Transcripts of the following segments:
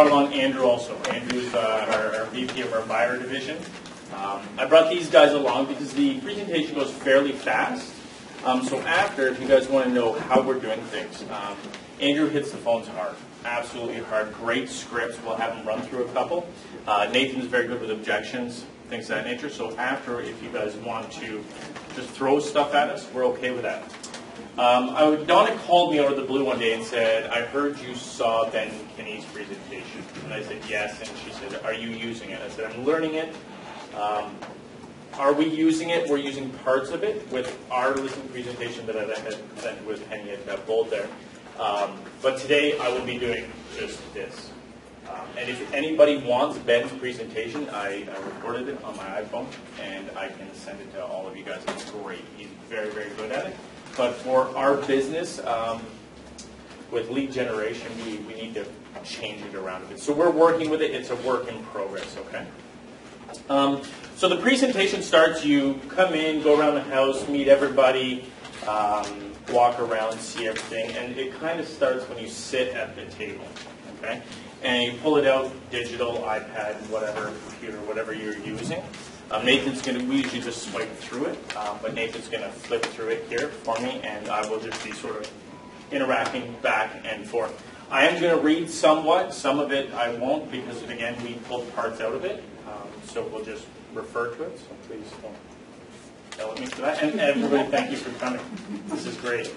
brought along Andrew also. Andrew's our VP of our buyer division. I brought these guys along because the presentation goes fairly fast. So after, if you guys want to know how we're doing things, Andrew hits the phones hard, absolutely hard. Great scripts. We'll have him run through a couple. Nathan's very good with objections, things of that nature. So after, if you guys want to just throw stuff at us, we're okay with that. Donna called me out of the blue one day and said, I heard you saw Ben Kinney's presentation. And I said, yes. And she said, are you using it? I said, I'm learning it. Are we using it? We're using parts of it with our listening presentation that I had presented with Penny at that bold there. But today I will be doing just this. And if anybody wants Ben's presentation, I recorded it on my iPhone, and I can send it to all of you guys. It's great. He's very, very good at it. But for our business, with lead generation, we need to change it around a bit. So we're working with it. It's a work in progress, okay? So the presentation starts, you come in, go around the house, meet everybody, walk around, see everything, and it kind of starts when you sit at the table, okay? And you pull it out, digital, iPad, whatever, computer, whatever you're using. Nathan's going to, we usually just swipe through it, but Nathan's going to flip through it here for me, and I will just be sort of interacting back and forth. I am going to read somewhat, some of it I won't, because again, we pulled parts out of it, so we'll just refer to it, so please don't yell at me for that. And everybody, thank you for coming. This is great.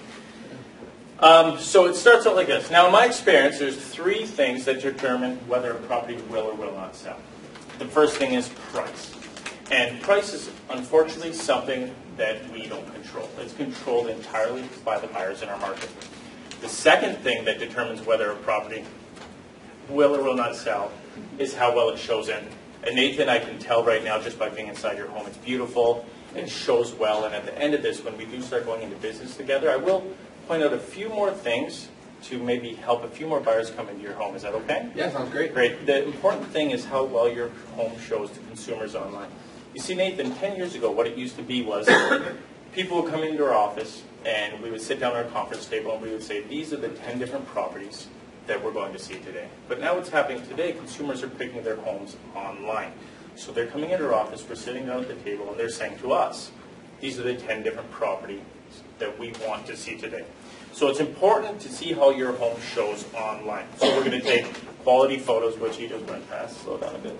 So it starts out like this. Now, in my experience, there's three things that determine whether a property will or will not sell. The first thing is price. And price is, unfortunately, something that we don't control. It's controlled entirely by the buyers in our market. The second thing that determines whether a property will or will not sell is how well it shows in. And Nathan, I can tell right now just by being inside your home, it's beautiful, it shows well, and at the end of this, when we do start going into business together, I will point out a few more things to maybe help a few more buyers come into your home. Is that okay? Yeah, sounds great. Great. The important thing is how well your home shows to consumers online. You see, Nathan, 10 years ago, what it used to be was people would come into our office, and we would sit down at our conference table, and we would say, these are the 10 different properties that we're going to see today. But now what's happening today, consumers are picking their homes online. So they're coming into our office, we're sitting down at the table, and they're saying to us, these are the 10 different properties that we want to see today. So it's important to see how your home shows online. So we're going to take quality photos, which he just went fast, slow down a bit.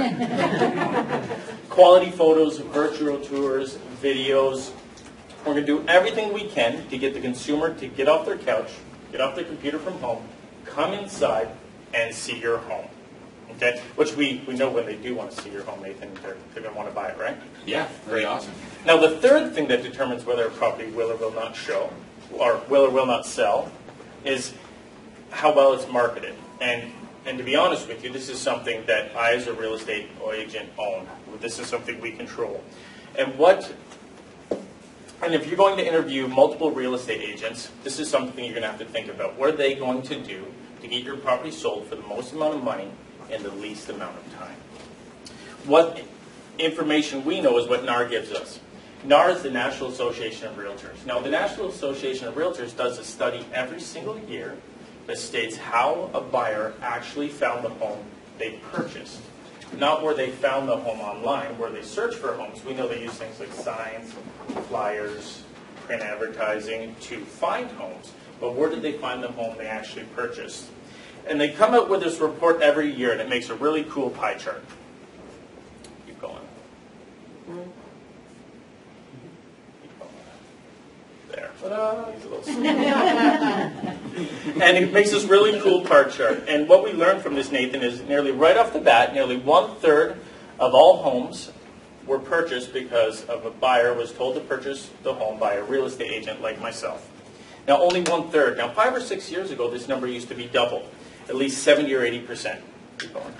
Quality photos, virtual tours, videos. We're going to do everything we can to get the consumer to get off their couch, get off their computer from home, come inside and see your home, okay? Which we know when they do want to see your home, Nathan, they're going to want to buy it, right? Yeah, very awesome. Now, the third thing that determines whether a property will or will not show, or will or will not sell, is how well it's marketed. And to be honest with you, this is something that I, as a real estate agent, own. This is something we control. And if you're going to interview multiple real estate agents, this is something you're going to have to think about. What are they going to do to get your property sold for the most amount of money in the least amount of time? What information we know is what NAR gives us. NAR is the National Association of Realtors. Now, the National Association of Realtors does a study every single year that states how a buyer actually found the home they purchased. Not where they found the home online, where they search for homes. We know they use things like signs, flyers, print advertising to find homes. But where did they find the home they actually purchased? And they come out with this report every year, and it makes a really cool pie chart. Keep going. There. He's a little small. And it makes this really cool pie chart. And what we learned from this, Nathan, is nearly right off the bat, nearly 1/3 of all homes were purchased because of a buyer was told to purchase the home by a real estate agent like myself. Now, only 1/3. Now, 5 or 6 years ago, this number used to be double, at least 70 or 80%. Keep going.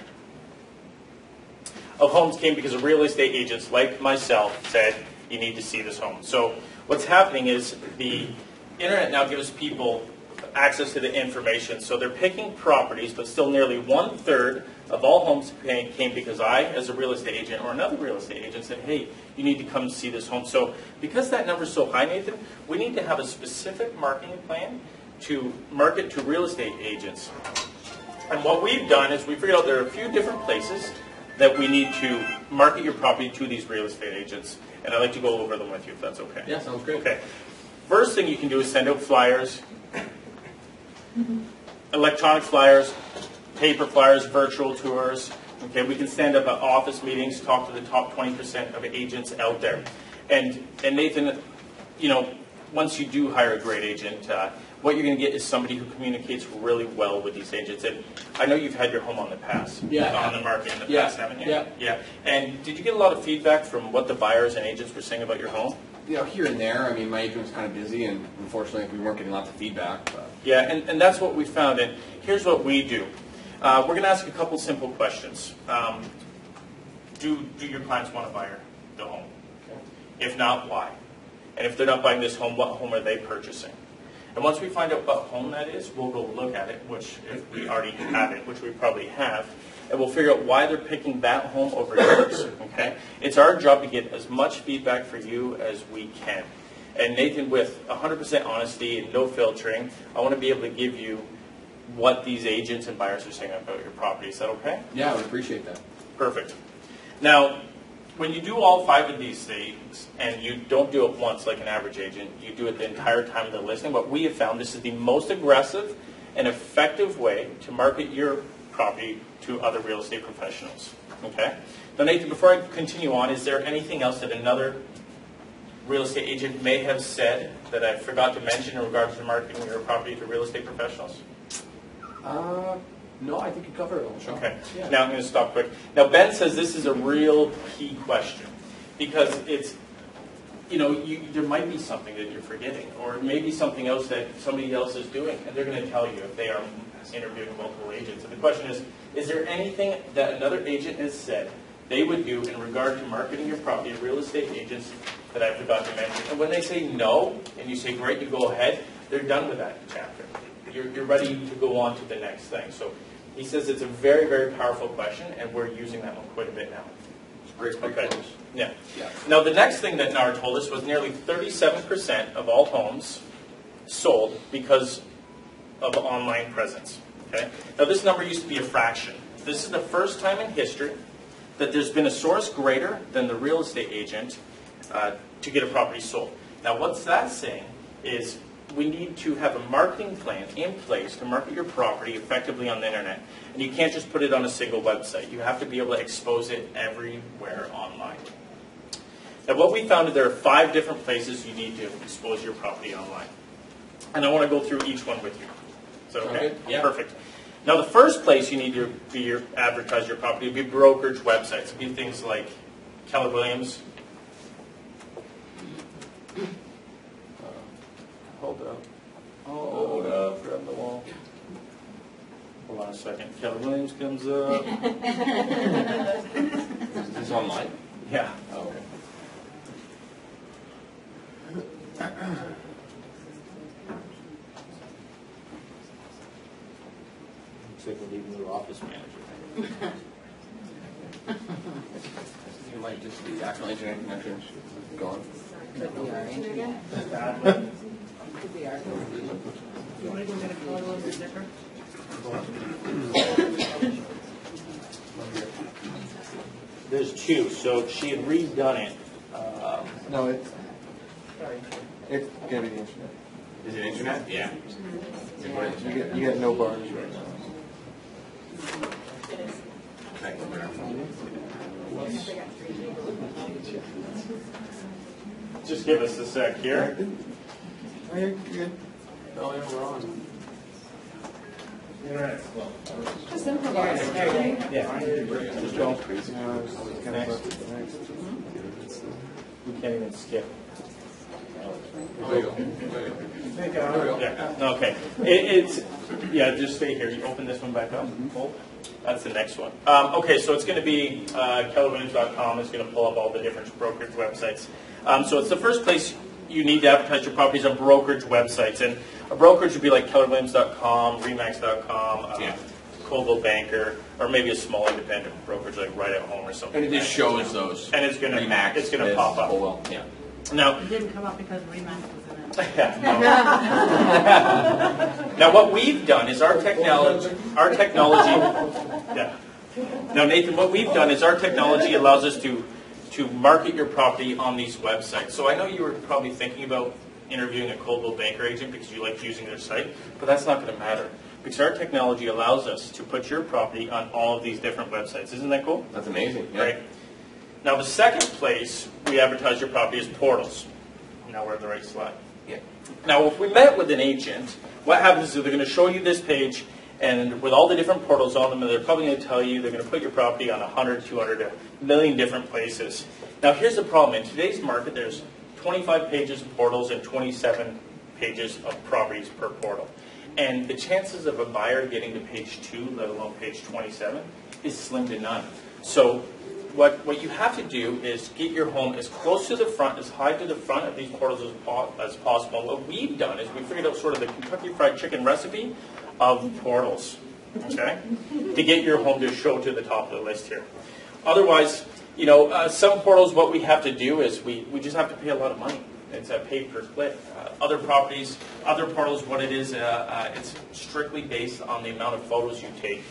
Of homes came because of real estate agents like myself said, you need to see this home. So what's happening is the internet now gives people access to the information. So they're picking properties, but still nearly 1/3 of all homes came because I, as a real estate agent or another real estate agent, said, hey, you need to come see this home. So because that number is so high, Nathan, we need to have a specific marketing plan to market to real estate agents. And what we've done is we figured out there are a few different places that we need to market your property to these real estate agents. And I'd like to go over them with you if that's okay. Yeah, sounds great. Okay. First thing you can do is send out flyers, electronic flyers, paper flyers, virtual tours. Okay, we can stand up at office meetings, talk to the top 20% of agents out there. And Nathan, you know, once you do hire a great agent, what you're going to get is somebody who communicates really well with these agents. And I know you've had your home on the market in the past, haven't you? Yeah. And did you get a lot of feedback from what the buyers and agents were saying about your home? You know, here and there. I mean, my agent was kind of busy, and unfortunately, we weren't getting lots of feedback. But. Yeah, and that's what we found. And here's what we do. We're going to ask a couple simple questions. Do your clients want to buy the home? Okay. If not, why? And if they're not buying this home, what home are they purchasing? And once we find out what home that is, we'll go look at it, which if we already have it, which we probably have, and we'll figure out why they're picking that home over yours. Okay? It's our job to get as much feedback for you as we can. And Nathan, with 100% honesty and no filtering, I want to be able to give you what these agents and buyers are saying about your property. Is that okay? Yeah, I would appreciate that. Perfect. Now, when you do all 5 of these things, and you don't do it once like an average agent, you do it the entire time of the listing, what we have found this is the most aggressive and effective way to market your property to other real estate professionals. Okay? Now, Nathan, before I continue on, is there anything else that another real estate agent may have said that I forgot to mention in regards to marketing your property to real estate professionals? No, I think you covered it all, Sean. Okay. Yeah. Now I'm going to stop quick. Now Ben says this is a real key question because it's, you know, there might be something that you're forgetting, or maybe something else that somebody else is doing, and they're going to tell you if they are interviewing multiple agents. And the question is there anything that another agent has said they would do in regard to marketing your property to real estate agents that I forgot to mention? And when they say no, and you say great, you go ahead, they're done with that chapter. You're ready to go on to the next thing. So he says it's a very, very powerful question, and we're using that one quite a bit now. Great. Okay. Yeah. Now, the next thing that NAR told us was nearly 37% of all homes sold because of online presence. Okay. Now, this number used to be a fraction. This is the first time in history that there's been a source greater than the real estate agent to get a property sold. Now, what's that saying is we need to have a marketing plan in place to market your property effectively on the internet. And you can't just put it on a single website. You have to be able to expose it everywhere online. Now, what we found is there are 5 different places you need to expose your property online. And I want to go through each one with you. Is that okay? Yeah. Perfect. Now, the first place you need to advertise your property would be brokerage websites. It would be things like Keller Williams. Hold up, grab the wall. Hold on a second. Keller Williams comes up. Is this online? Yeah. Oh, okay. Looks like we're leaving the office manager. You might just be actual internet connection gone. Could be our internet. Could be our internet. You want to go get a Keller Williams sticker? There's 2, so she had redone it. No, it's gonna be the internet. Is it internet? Yeah. You get no bars right now. Just give us a sec here. Oh, you're good. Oh, yeah, we're on. Just improvise. There you go. Yeah. Just go crazy. No, I was kind of left at the next. We can't even skip. There you go. Yeah. Okay. It's just stay here. You open this one back up. Hold. That's the next one. Okay, so it's going to be kellerwilliams.com. It's going to pull up all the different brokerage websites. So it's the first place you need to advertise your properties on brokerage websites. And a brokerage would be like kellerwilliams.com, remax.com, Coldwell Banker, or maybe a small independent brokerage like Right at Home or something. And it just shows those. And it's going to Remax, pop up. Coldwell. Yeah. Now, It didn't come up because Remax was in it. Now, what we've done is our technology. Yeah. Now, Nathan, what we've done is our technology allows us to market your property on these websites. So I know you were probably thinking about interviewing a Coldwell Banker agent because you like using their site, but that's not going to matter because our technology allows us to put your property on all of these different websites. Isn't that cool? That's amazing. Yeah. Right. Now, the second place we advertise your property is portals. Now we're on the right slide. Yeah. Now, if we met with an agent, what happens is they're going to show you this page, and with all the different portals on them, and they're probably going to tell you they're going to put your property on 100, 200, a million different places. Now, here's the problem. In today's market, there's 25 pages of portals and 27 pages of properties per portal. And the chances of a buyer getting to page 2, let alone page 27, is slim to none. So what you have to do is get your home as close to the front, as high to the front of these portals as possible. What we've done is we figured out sort of the Kentucky Fried Chicken recipe of portals, okay, to get your home to show to the top of the list here. Otherwise, you know, some portals, what we have to do is we just have to pay a lot of money. It's a pay per click. Other properties, other portals, what it is, it's strictly based on the amount of photos you take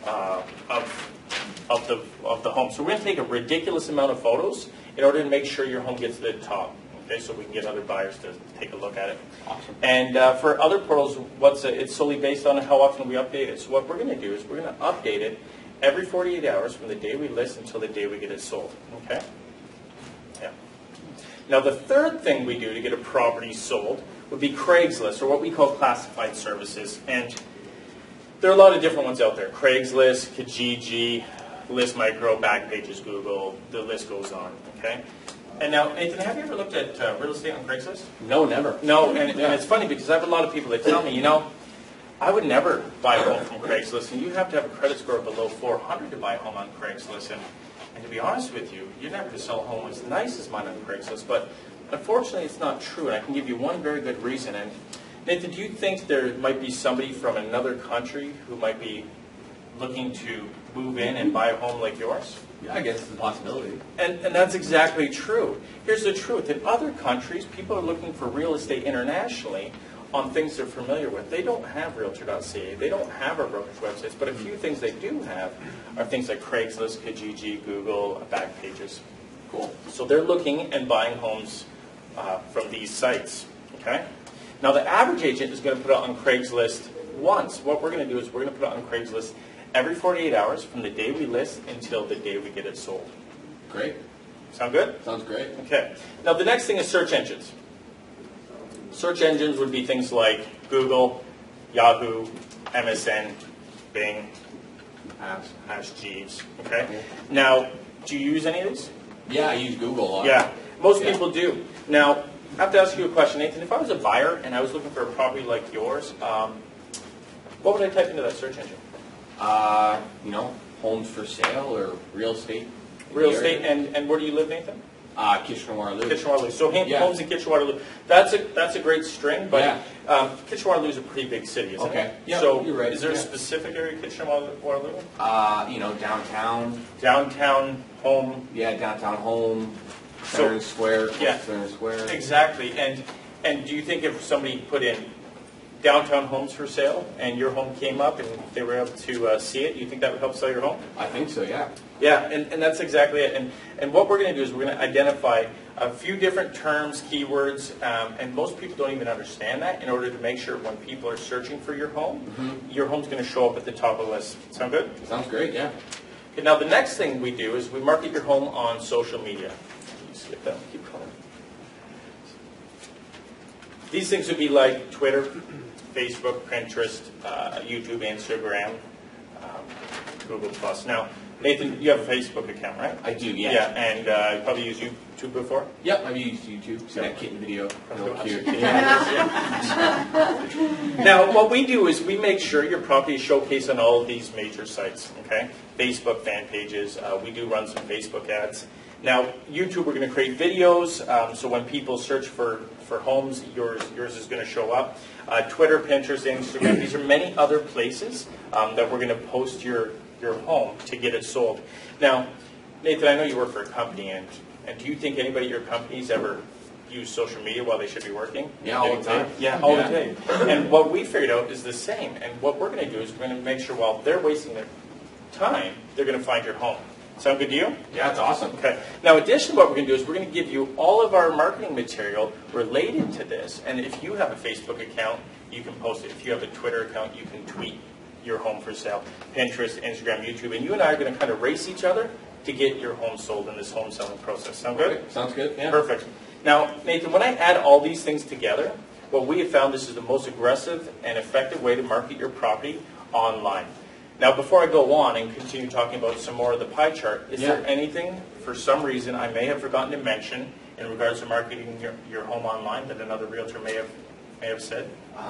of the home. So we're going to take a ridiculous amount of photos in order to make sure your home gets to the top. Okay, so we can get other buyers to take a look at it. Awesome. And for other portals, it's solely based on how often we update it. So what we're going to do is we're going to update it every 48 hours from the day we list until the day we get it sold. Okay. Yeah. Now, the third thing we do to get a property sold would be Craigslist, or what we call classified services. And there are a lot of different ones out there. Craigslist, Kijiji, List Micro, Backpages, Google, the list goes on. Okay. And now, Nathan, have you ever looked at real estate on Craigslist? No, never. No, and it's funny because I have a lot of people that tell me, you know, I would never buy a home from Craigslist, and you have to have a credit score below 400 to buy a home on Craigslist. And to be honest with you, you're never going to sell a home as nice as mine on Craigslist. But unfortunately, it's not true, and I can give you one very good reason. And Nathan, do you think there might be somebody from another country who might be looking to move in and buy a home like yours? Yeah, I guess it's a possibility. And that's exactly true. Here's the truth. In other countries, people are looking for real estate internationally on things they're familiar with. They don't have Realtor.ca. They don't have our brokerage websites. But a few things they do have are things like Craigslist, Kijiji, Google, Backpages. Cool. So they're looking and buying homes from these sites. Okay? Now, the average agent is going to put it on Craigslist once. What we're going to do is we're going to put it on Craigslist every 48 hours from the day we list until the day we get it sold. Great. Sound good? Sounds great. Okay. Now, the next thing is search engines. Search engines would be things like Google, Yahoo, MSN, Bing, Hasyj. Okay? Now, do you use any of these? Yeah, I use Google a lot. Yeah. Most people do. Now, I have to ask you a question, Nathan. If I was a buyer and I was looking for a property like yours, what would I type into that search engine? You know, homes for sale or real estate. Real estate, and where do you live, Nathan? Kitchener-Waterloo. Kitchener-Waterloo. So Yeah. homes in Kitchener-Waterloo. That's a great string, but Yeah. Kitchener-Waterloo is a pretty big city, isn't Okay. it? Yeah, So you're right. is there a Yeah. specific area of Kitchener-Waterloo? You know, downtown. Downtown, home. Yeah, downtown home. So- Center Square. Yeah. Center Square. Exactly. And do you think if somebody put in downtown homes for sale and your home came up and they were able to see it, you think that would help sell your home? I think so, yeah. Yeah, and that's exactly it. And what we're going to do is we're going to identify a few different terms, keywords, and most people don't even understand that in order to make sure when people are searching for your home, your home's going to show up at the top of the list. Sound good? Sounds great, yeah. Okay, now the next thing we do is we market your home on social media. You skip that, keep going. These things would be like Twitter, Facebook, Pinterest, YouTube, Instagram, Google+. Now, Nathan, you have a Facebook account, right? I do, yeah. Yeah, and you probably used YouTube before? Yep, I've used YouTube. See that kitten video? Real cute. Now, what we do is we make sure your property is showcased on all of these major sites, okay? Facebook fan pages. We do run some Facebook ads. Now, YouTube, we're going to create videos, so when people search for homes, yours is going to show up. Twitter, Pinterest, Instagram, these are many other places that we're going to post your home to get it sold. Now, Nathan, I know you work for a company, and do you think anybody at your company's ever use social media while they should be working. Yeah, all the time. Yeah, all the time. And what we figured out is the same. And what we're going to do is we're going to make sure while they're wasting their time, they're going to find your home. Sound good to you? Yeah, it's awesome. Okay. Now, in addition, what we're going to do is we're going to give you all of our marketing material related to this. And if you have a Facebook account, you can post it. If you have a Twitter account, you can tweet your home for sale. Pinterest, Instagram, YouTube. And you and I are going to kind of race each other to get your home sold in this home selling process. Sound good? Okay. Sounds good. Yeah. Perfect. Now, Nathan, when I add all these things together, what we have found this is the most aggressive and effective way to market your property online. Now, before I go on and continue talking about some more of the pie chart, is there anything, for some reason, I may have forgotten to mention in regards to marketing your home online that another realtor may have said?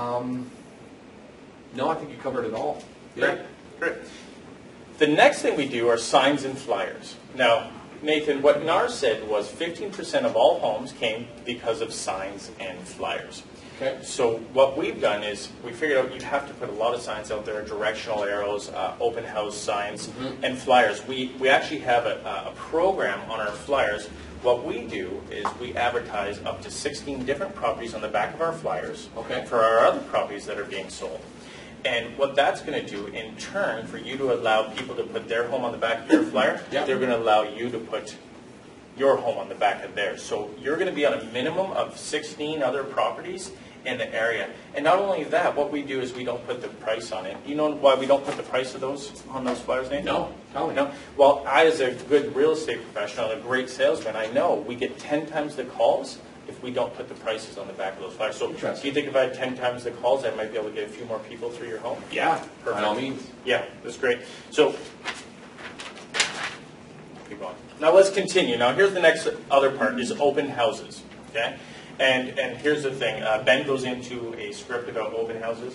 No, I think you covered it all. Great. Great. The next thing we do are signs and flyers. Now, Nathan, what NAR said was 15% of all homes came because of signs and flyers. Okay. So what we've done is we figured out you have to put a lot of signs out there, directional arrows, open house signs, and flyers. We actually have a program on our flyers. What we do is we advertise up to 16 different properties on the back of our flyers for our other properties that are being sold. And what that's going to do in turn for you to allow people to put their home on the back of your flyer, they're going to allow you to put your home on the back of theirs. So you're going to be on a minimum of 16 other properties in the area. And not only that, what we do is we don't put the price on it. You know why we don't put the price of those on those flyers, Nathan? No. Tell me. No. Well, I, as a good real estate professional and a great salesman, I know we get 10 times the calls if we don't put the prices on the back of those flyers. So do you think if I had 10 times the calls, I might be able to get a few more people through your home? Yeah. Perfect. By all means. Yeah, that's great. So keep going. Now let's continue. Now here's the next other part is open houses. Okay? And here's the thing. Ben goes into a script about open houses.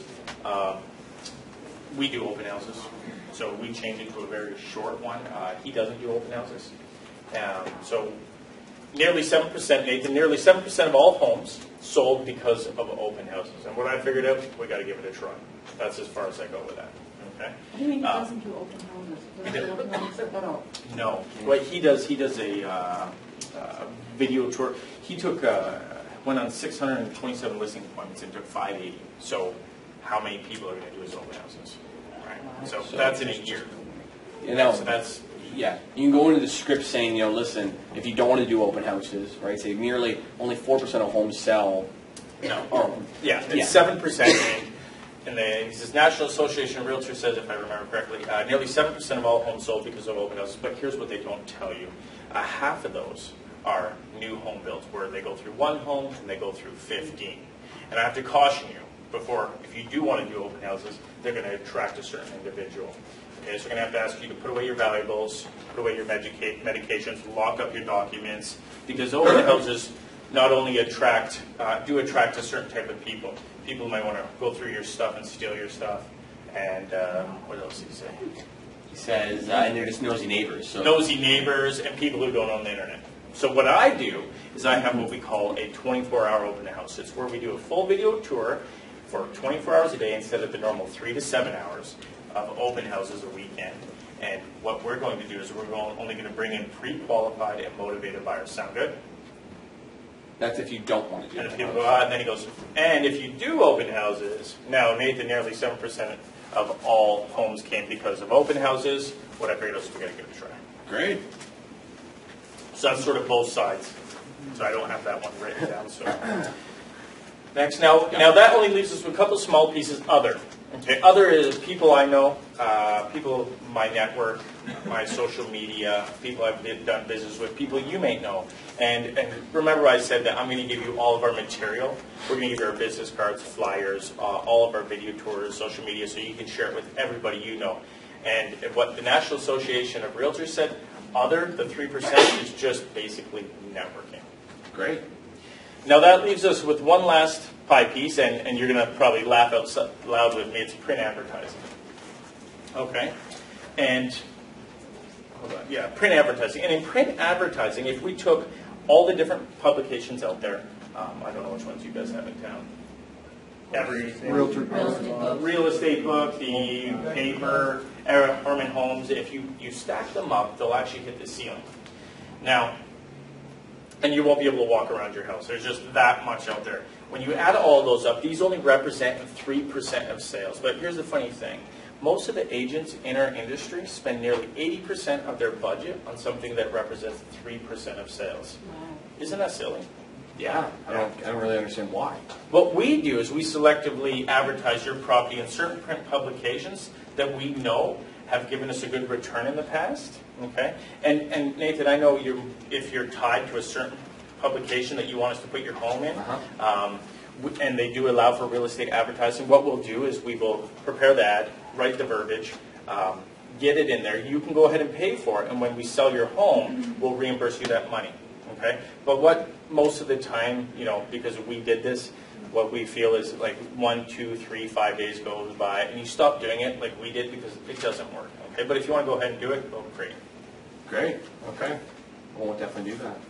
We do open houses. So we change it to a very short one. He doesn't do open houses. So nearly 7%, Nathan, nearly 7% of all homes sold because of open houses. And what I figured out, we got to give it a try. That's as far as I go with that. Okay. What do you mean he doesn't do open houses? Doesn't do open houses at all? No. What he does a video tour. He took went on 627 listing appointments and took 580. So how many people are going to do his open houses? Right. So that's in a year. You know, so that's. Yeah, you can go into the script saying, you know, listen, if you don't want to do open houses, right, say nearly only 4% of homes sell. No. Yeah, it's 7%. And the National Association of Realtors says, if I remember correctly, nearly 7% of all homes sold because of open houses. But here's what they don't tell you. Half of those are new home builds where they go through one home and they go through 15. And I have to caution you before, if you do want to do open houses, they're going to attract a certain individual. Okay, so we're going to have to ask you to put away your valuables, put away your medications, lock up your documents, because open houses not only do attract a certain type of people. People might want to go through your stuff and steal your stuff. And what else did he say? He says, and they're just nosy neighbors. So. Nosy neighbors and people who don't own the internet. So what I do is I have what we call a 24-hour open house. It's where we do a full video tour for 24 hours a day instead of the normal 3 to 7 hours of open houses a weekend. And what we're going to do is we're only going to bring in pre-qualified and motivated buyers. Sound good? That's if you don't want to do And it. if people go out, and then he goes, and if you do open houses, now Nathan, nearly 7% of all homes came because of open houses. What I figured was we're going to give it a try. Great. So that's sort of both sides. So I don't have that one written down. So next, now that only leaves us with a couple small pieces. Other. Okay, other is people I know, people in my network, my social media, people I've done business with, people you may know. And remember I said that I'm going to give you all of our material. We're going to give you our business cards, flyers, all of our video tours, social media, so you can share it with everybody you know. And what the National Association of Realtors said, the 3% is just basically networking. Great. Now that leaves us with one last pie piece, and you're going to probably laugh out loud with me. It's print advertising. Okay? And, hold on. Yeah, print advertising. And in print advertising, if we took all the different publications out there, I don't know which ones you guys have in town. Realtor. Real estate book, the paper, Herman Homes. If you stack them up, they'll actually hit the ceiling. Now, and you won't be able to walk around your house. There's just that much out there. When you add all those up, these only represent 3% of sales. But here's the funny thing. Most of the agents in our industry spend nearly 80% of their budget on something that represents 3% of sales. Wow. Isn't that silly? Yeah, I don't really understand why. What we do is we selectively advertise your property in certain print publications that we know have given us a good return in the past. Okay, and Nathan, I know if you're tied to a certain publication that you want us to put your home in, and they do allow for real estate advertising, what we'll do is we will prepare the ad, write the verbiage, get it in there. You can go ahead and pay for it, and when we sell your home, we'll reimburse you that money. Okay, but what most of the time, because we did this, what we feel is like 1, 2, 3, 5 days goes by, and you stop doing it like we did because it doesn't work. Okay, but if you want to go ahead and do it, oh, great. Great. Okay. We'll definitely do that.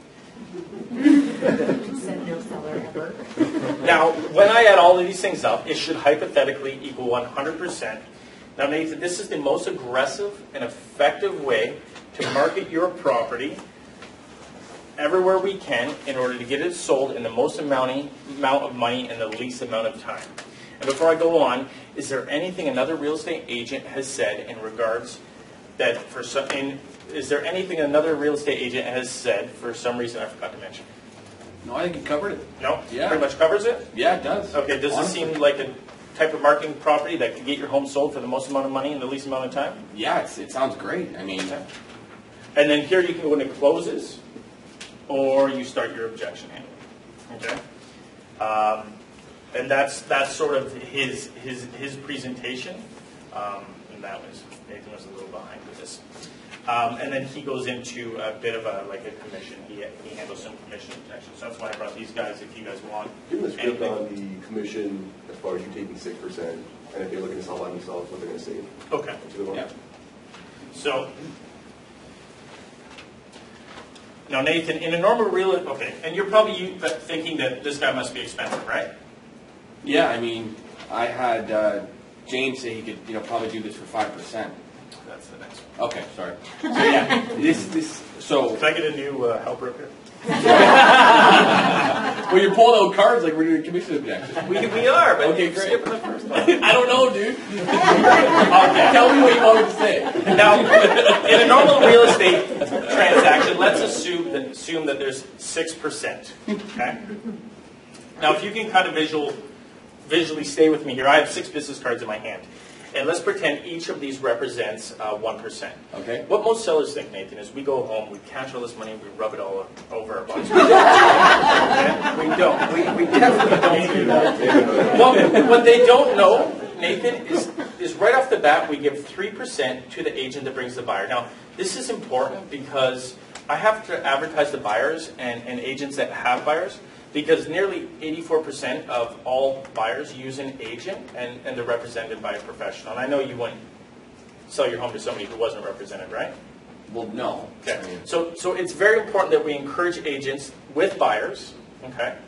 Said no seller ever. Now, when I add all of these things up, it should hypothetically equal 100%. Now, Nathan, this is the most aggressive and effective way to market your property everywhere we can in order to get it sold in the most amount of money in the least amount of time. And before I go on, is there anything another real estate agent has said in regards that for some, is there anything another real estate agent has said for some reason I forgot to mention? No, I think you covered it. No? Yeah. Pretty much covers it? Yeah, it does. Okay, does Honestly. it seem like a type of marketing property that can get your home sold for the most amount of money in the least amount of time? Yeah, it sounds great. I mean, And then here you can go into closes, or you start your objection handling. Okay? And that's sort of his presentation. And that was, Nathan was a little behind with this. And then he goes into a bit of a commission. He handles some commission protection. So that's why I brought these guys if you guys want. Give them the script on the commission as far as you taking 6%, and if they're looking to sell by themselves, what they're going to save. Okay. yeah. So, now Nathan, in a normal and you're probably thinking that this guy must be expensive, right? Yeah, I mean, I had James say he could, probably do this for 5%. That's the next one. Okay, sorry. So yeah, so. Can I get a new helper up here? Well, you're pulling out cards like we're doing commission objections. We are, but Okay, you're great. skipping the first one. I don't know, dude. Okay. Tell me what you want me to say. Now, in a normal real estate transaction, let's assume that there's 6%. Okay. Now, if you can kind of visually stay with me here, I have 6 business cards in my hand, and let's pretend each of these represents 1%. Okay. What most sellers think, Nathan, is we go home, we cash all this money, we rub it all over our bodies. We don't. We definitely don't do that. What they don't know, Nathan, is right off the bat, we give 3% to the agent that brings the buyer. Now, this is important because I have to advertise the buyers and agents that have buyers, because nearly 84% of all buyers use an agent, and they're represented by a professional. And I know you wouldn't sell your home to somebody who wasn't represented, right? Well, no. Okay. So it's very important that we encourage agents with buyers, okay,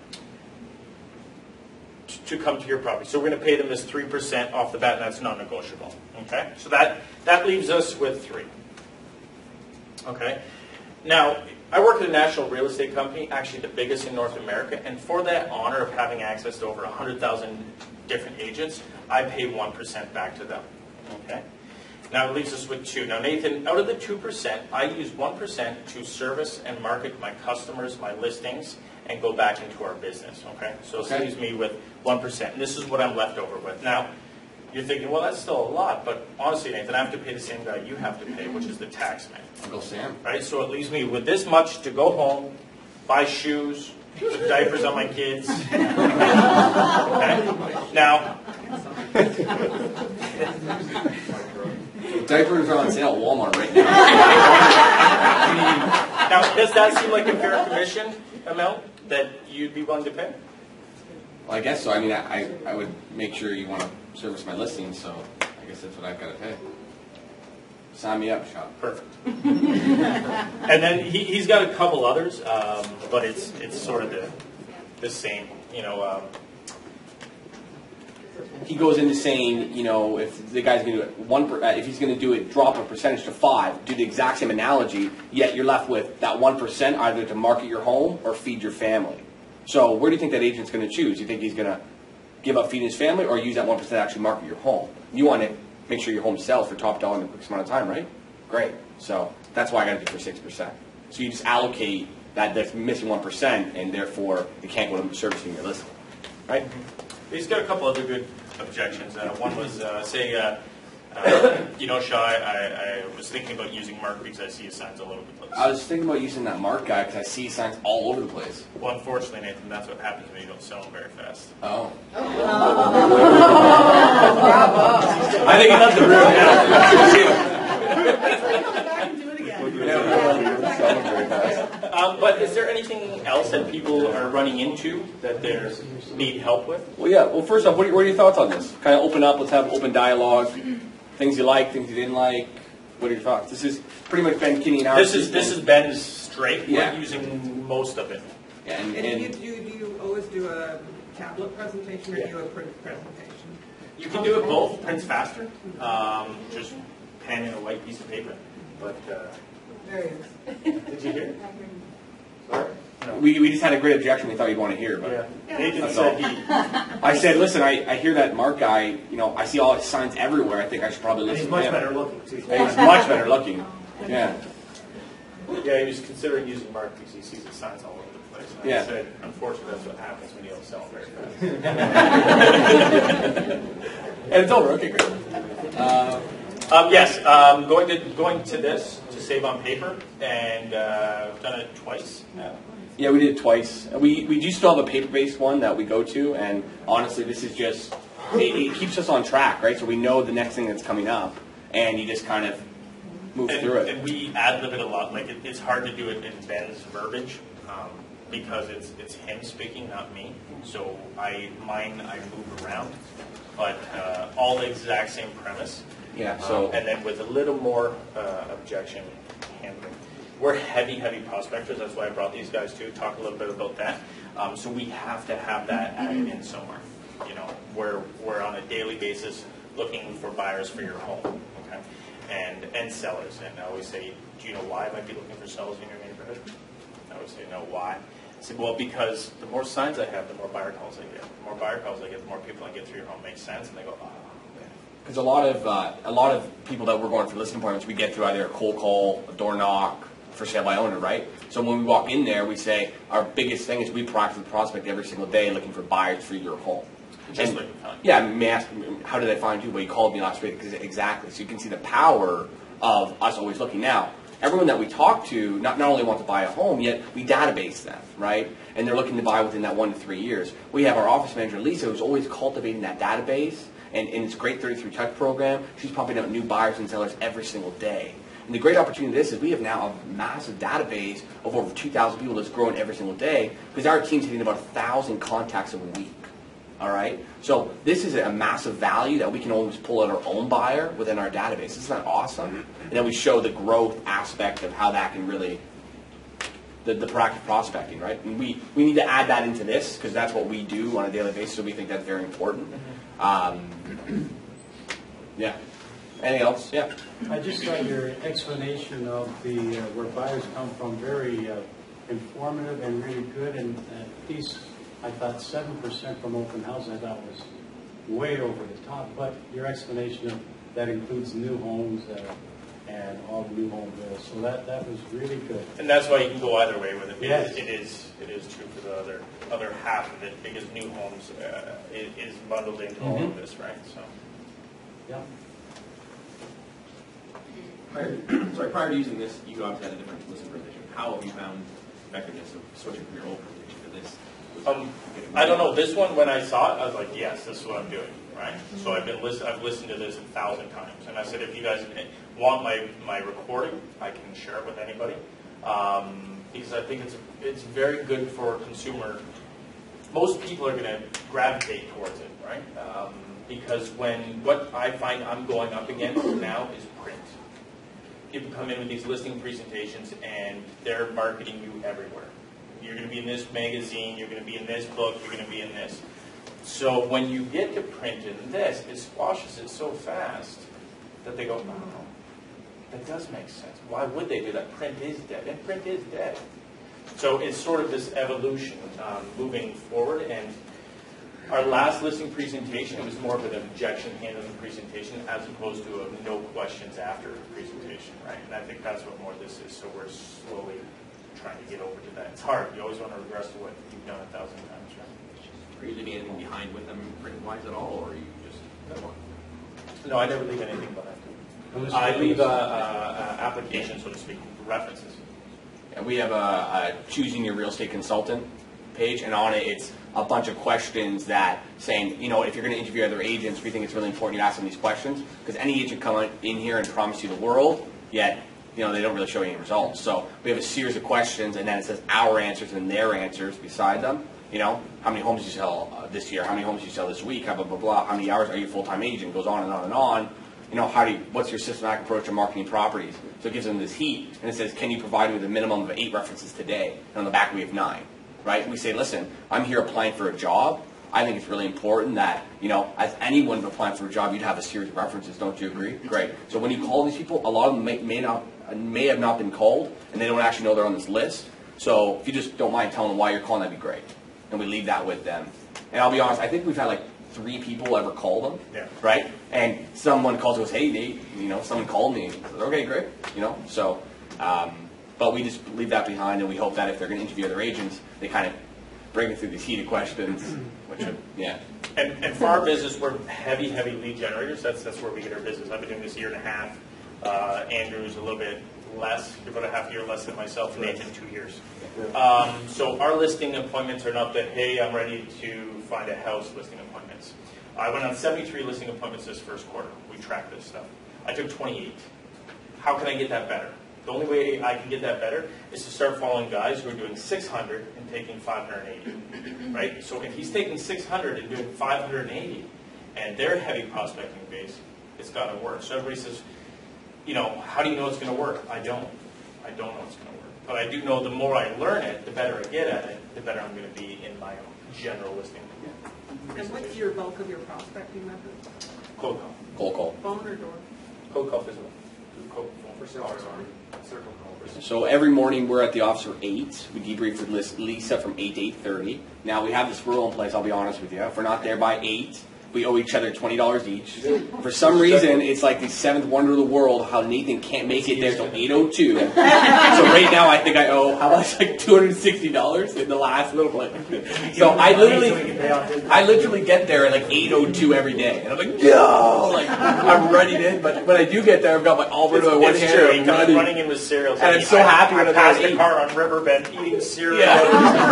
to come to your property. So we're going to pay them this 3% off the bat, and that's non-negotiable. Okay. So that leaves us with 3. Okay. Now, I work at a national real estate company, actually the biggest in North America, and for that honor of having access to over 100,000 different agents, I pay 1% back to them. Okay. Now it leaves us with 2. Now Nathan, out of the 2%, I use 1% to service and market my customers, my listings, and go back into our business. Okay. So it leaves me with 1%, and this is what I'm left over with. Now, you're thinking, well, that's still a lot, but honestly, Nathan, I have to pay the same guy you have to pay, which is the tax man. Uncle Sam. Right? So it leaves me with this much to go home, buy shoes, put diapers on my kids. Okay? Now, Diapers are on sale at Walmart right now. now, does that seem like a fair commission amount that you'd be willing to pay? Well, I guess so. I mean, I would make sure you want to service my listings, so I guess that's what I've got to pay. Sign me up, shop. Perfect. And then he's got a couple others, but it's sort of the same, he goes into saying, you know, if the guy's going to do it if he's going to do it, drop a percentage to 5, do the exact same analogy, yet you're left with that 1% either to market your home or feed your family. So where do you think that agent's going to choose? You think he's going to give up feeding his family or use that 1% to actually market your home? You want to make sure your home sells for top dollar in the quickest amount of time, right? Great. So that's why I got to do for 6%. So you just allocate that's missing 1%, and therefore it can't go to servicing your listing, right? He's got a couple other good objections. One was, say, you know, Shaw, I was thinking about using Mark because I see his signs all over the place. I was thinking about using that Mark guy because I see his signs all over the place. Well, unfortunately, Nathan, that's what happens when you don't sell them very fast. Oh. Bravo. I think he loves the room. But is there anything else that people are running into that they need help with? Well, yeah. Well, first off, what are your thoughts on this? Kind of open up. Let's have open dialogue. Things you like, things you didn't like. What are your thoughts? This is pretty much Ben Kinney and our. This is Ben's straight. Yeah. We're using most of it. Yeah, And do you always do a tablet presentation or do you a print presentation? You can do it both. Print's faster. Just pen and a white piece of paper. But There he is. did you hear? Sorry. No. we just had a great objection we thought you'd want to hear. But Yeah. Nathan That's said all. he. I said, listen, I hear that Mark guy. You know, I see all his signs everywhere. I think I should probably And listen he's much to him. better looking, too. And he's much better looking. Yeah. Yeah, he was considering using Mark because he sees his signs all over the place. And Yeah. I said, unfortunately, that's what happens when you don't sell very fast. And it's over. Okay, great. Yes, going to this to save on paper, and I've done it twice now. Yeah, we did it twice. We do still have a paper-based one that we go to, and honestly, this is just, it keeps us on track, right? So we know the next thing that's coming up, and you just kind of move through it. And we ad-lib it a lot. Like it's hard to do it in Ben's verbiage because it's him speaking, not me. So I move around, but all the exact same premise. Yeah, so... and then with a little more objection handling. We're heavy prospectors. That's why I brought these guys too. Talk a little bit about that. So we have to have that added in somewhere. You know, we're on a daily basis looking for buyers for your home, okay, and sellers. And I always say, do you know why I might be looking for sellers in your neighborhood? I always say, no, why? I said, well, because the more signs I have, the more buyer calls I get. The more buyer calls I get, the more people I get through your home. Makes sense. And they go, oh. Because a lot of people that we're going for listing appointments, we get through either a cold call, a door knock, for sale by owner, right? So when we walk in there, we say our biggest thing is we proactively prospect every single day looking for buyers for your home. Just like fun. Yeah, I may ask, how did I find you? Well, you called me last week. Exactly. So you can see the power of us always looking. Now, everyone that we talk to not only want to buy a home, yet we database them, right? And they're looking to buy within that 1 to 3 years. We have our office manager, Lisa, who's always cultivating that database. And it's a great 33 Touch program. She's pumping out new buyers and sellers every single day. And the great opportunity of this is we have now a massive database of over 2,000 people that's growing every single day because our team's hitting about 1,000 contacts a week. All right? So this is a massive value that we can always pull out our own buyer within our database. Isn't that awesome? And then we show the growth aspect of how that can really, the proactive prospecting, right? And we need to add that into this because that's what we do on a daily basis, so we think that's very important. Yeah. Anything else? Yeah. I just thought your explanation of the where buyers come from very informative and really good. And at least I thought 7% from open house I thought was way over the top. But your explanation of that includes new homes and all the new home bills. So that was really good. And that's why you can go either way with it. Yes. It is true for the other half of it because new homes is bundled into all of this, right? So. Yeah. Prior to using this, you obviously had a different listing presentation. How have you found effectiveness of switching from your old presentation to this? I don't know. This one, when I saw it, I was like, yes, this is what I'm doing, right? So I've listened to this 1,000 times. And I said, if you guys want my recording, I can share it with anybody. Because I think it's very good for a consumer. Most people are going to gravitate towards it, right? Because what I find I'm going up against now is print. People come in with these listing presentations and they're marketing you everywhere. You're going to be in this magazine, you're going to be in this book, you're going to be in this. So when you get to print in this, it squashes it so fast that they go, oh, that does make sense. Why would they do that? Print is dead, and print is dead. So it's sort of this evolution moving forward. And our last listing presentation, it was more of an objection handling presentation as opposed to a no questions after presentation, right? And I think that's what more this is. So we're slowly trying to get over to that. It's hard. You always want to regress to what you've done 1,000 times, right? Are you leaving anything behind with them print-wise at all, or are you just No, I never leave anything behind. I leave application, so to speak, references. And we have a choosing your real estate consultant page, and on it it's a bunch of questions that saying, you know, if you're going to interview other agents, we think it's really important you ask them these questions, because any agent come in here and promise you the world, yet, you know, they don't really show you any results. So we have a series of questions, and then it says our answers and their answers beside them. You know, how many homes did you sell this year? How many homes did you sell this week? Blah, blah, blah, blah. How many hours are you a full-time agent? Goes on and on and on. You know, what's your systematic approach to marketing properties? So it gives them this heat, and it says, can you provide me with a minimum of 8 references today? And on the back we have 9, right? And we say, listen, I'm here applying for a job. I think it's really important that, you know, as anyone applying for a job, you'd have a series of references. Don't you agree? Great. So when you call these people, a lot of them may have not been called, and they don't actually know they're on this list. So if you just don't mind telling them why you're calling, that'd be great. And we leave that with them. And I'll be honest, I think we've had like 3 people ever call them, right? And someone calls us, hey, Nate, you know, someone called me. Okay, great, you know. So, but we just leave that behind, and we hope that if they're going to interview other agents, they kind of bring it through these heated questions, which, yeah. And for our business, we're heavy lead generators. That's where we get our business. I've been doing this 1.5 years. Andrew's a little bit less, about a half year less than myself, and Nathan 2 years. So our listing appointments are not that, hey, I'm ready to find a house listing appointments. I went on 73 listing appointments this first quarter. We tracked this stuff. I took 28. How can I get that better? The only way I can get that better is to start following guys who are doing 600 and taking 580, right? So if he's taking 600 and doing 580, and they're heavy prospecting base, it's got to work. So everybody says, you know, how do you know it's going to work? I don't know it's going to work. But I do know the more I learn it, the better I get at it, the better I'm going to be in my general listing. And what's your bulk of your prospecting method? Cold call. Cold call. Phone or door? Cold call physical. Cold phone. For sale, sorry. Circle call. So every morning we're at the office for 8. We debrief with Lisa from 8 to 8:30. Now we have this rule in place, I'll be honest with you. If we're not there by 8, we owe each other $20 each. For some reason, it's like the 7th wonder of the world how Nathan can't make it there till 8:02. So right now, I think I owe how much, like $260 in the last little bit. So I literally get there at like 8:02 every day, and I'm like, no, like I'm ready to. But I do get there. I've got my Albert in my one hand. True. He comes running in with cereal, and I'm so happy when I passed the car on Riverbend eating cereal. Yeah,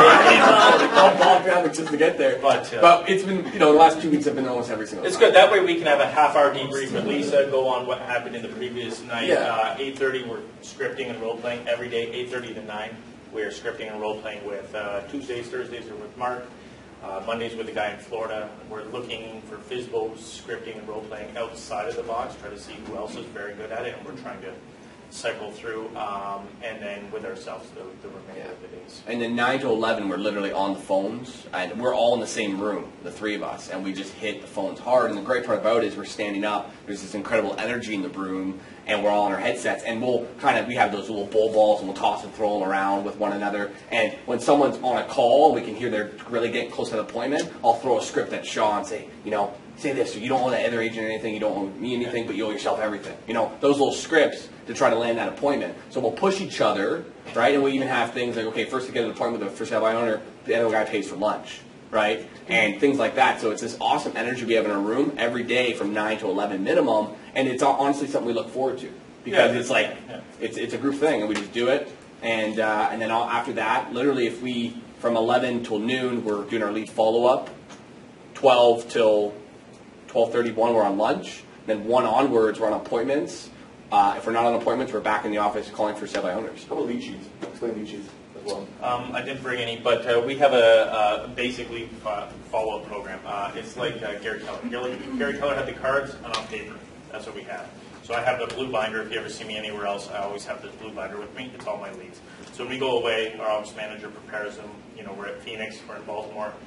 I'll ball traffic just to get there. But it's been, you know, the last 2 weeks have been almost every single It's time. good. That way we can have a half-hour debrief with Lisa, go on what happened in the previous night. Yeah. 8:30, we're scripting and role-playing every day. 8:30 to 9, we're scripting and role-playing with Tuesdays, Thursdays are with Mark. Mondays with a guy in Florida. We're looking for FISBOs, scripting and role-playing outside of the box, try to see who else is very good at it, and we're trying to cycle through, and then with ourselves the remainder of the days. And then 9 to 11, we're literally on the phones, and we're all in the same room, the 3 of us, and we just hit the phones hard. And the great part about it is we're standing up. There's this incredible energy in the room, and we're all on our headsets, and we have those little bowl balls, and we'll toss and throw them around with one another. And when someone's on a call, we can hear they're really getting close to the appointment. I'll throw a script at Shaw and say, you know, say this, so you don't owe the other agent anything, you don't owe me anything, but you owe yourself everything. You know, those little scripts to try to land that appointment. So we'll push each other, right? And we even have things like, okay, first to get an appointment with a first by owner, the other guy pays for lunch, right? And things like that. So it's this awesome energy we have in our room every day from 9 to 11 minimum, and it's honestly something we look forward to. Because it's like, it's a group thing, and we just do it. And then after that, literally if we, from 11 till noon, we're doing our lead follow-up, 12 till 12:31, we're on lunch. Then 1 onwards, we're on appointments. If we're not on appointments, we're back in the office calling for sale by owners. How about lead sheets? Explain lead sheets as well. I didn't bring any, but we have a basically follow-up program. It's like Gary Keller. Gary Keller had the cards and on paper. That's what we have. So I have the blue binder. If you ever see me anywhere else, I always have this blue binder with me. It's all my leads. So when we go away, our office manager prepares them. You know, we're at Phoenix, we're in Baltimore.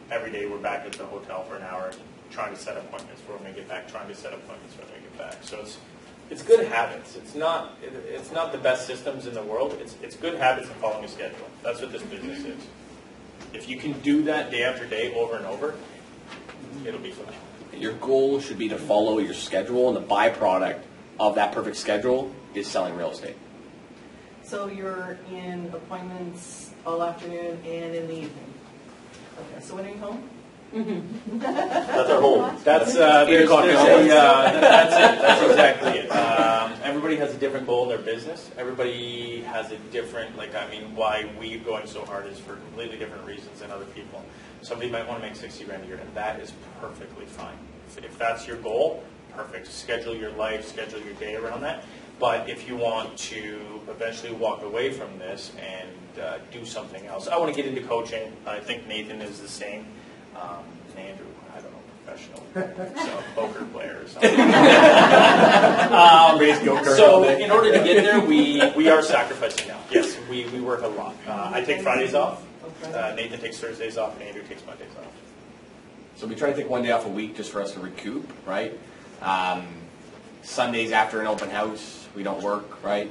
every day we're back at the hotel for an hour, trying to set appointments for when we get back, trying to set appointments when we get back. So it's good habits. It's not the best systems in the world. It's good habits and following a schedule. That's what this business is. If you can do that day after day, over and over, it'll be fun. Your goal should be to follow your schedule, and the byproduct of that perfect schedule is selling real estate. So you're in appointments all afternoon and in the evening. Okay, so when are you home? That's our home. That's That's it. That's exactly it. Everybody has a different goal in their business. Everybody has a different, why we're going so hard is for completely different reasons than other people. Somebody might want to make 60 grand a year, and that is perfectly fine. If that's your goal, perfect. Schedule your life, schedule your day around that. But if you want to eventually walk away from this and do something else, I want to get into coaching. I think Nathan is the same. Andrew, I don't know, professional poker player or something. So in order to get there, we are sacrificing now. Yes, we work a lot. I take Fridays off. Nathan takes Thursdays off, and Andrew takes Mondays off. So we try to take one day off a week just for us to recoup, right? Sundays after an open house, we don't work, right?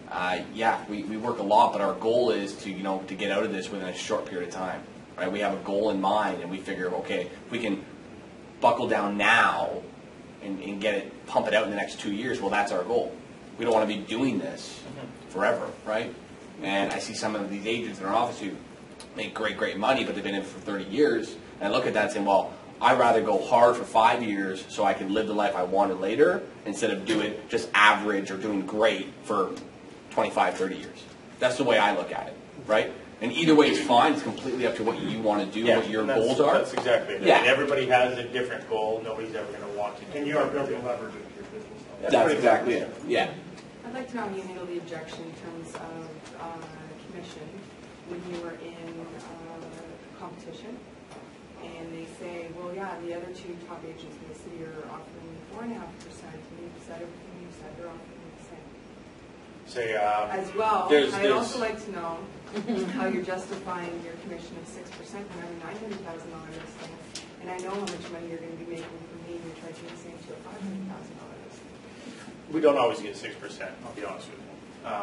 We work a lot, but our goal is to get out of this within a short period of time, right? We have a goal in mind, and we figure, okay, if we can buckle down now and get it, pump it out in the next 2 years, well, that's our goal. We don't want to be doing this forever, right? And I see some of these agents in our office who make great money, but they've been in it for 30 years, and I look at that and say, well, I'd rather go hard for 5 years so I can live the life I wanted later instead of do it just average or doing great for 25, 30 years. That's the way I look at it, right? And either way is fine. It's completely up to what you want to do, what your goals are. That's exactly it. Yeah. And everybody has a different goal. Nobody's ever going to want to do And you are building leverage into your business. That's exactly it. Yeah. I'd like to know how you handle the objection in terms of commission when you were in competition. And they say, well, yeah, the other two top agents in the city are offering 4.5%, and you've said everything you said, they're offering the same. Say, As well, there's- I'd also like to know how you're justifying your commission of 6% when I'm a $900,000 listing, and I know how much money you're going to be making from me, and you're charging the same to a $500,000 listing. we don't always get 6%, I'll be honest with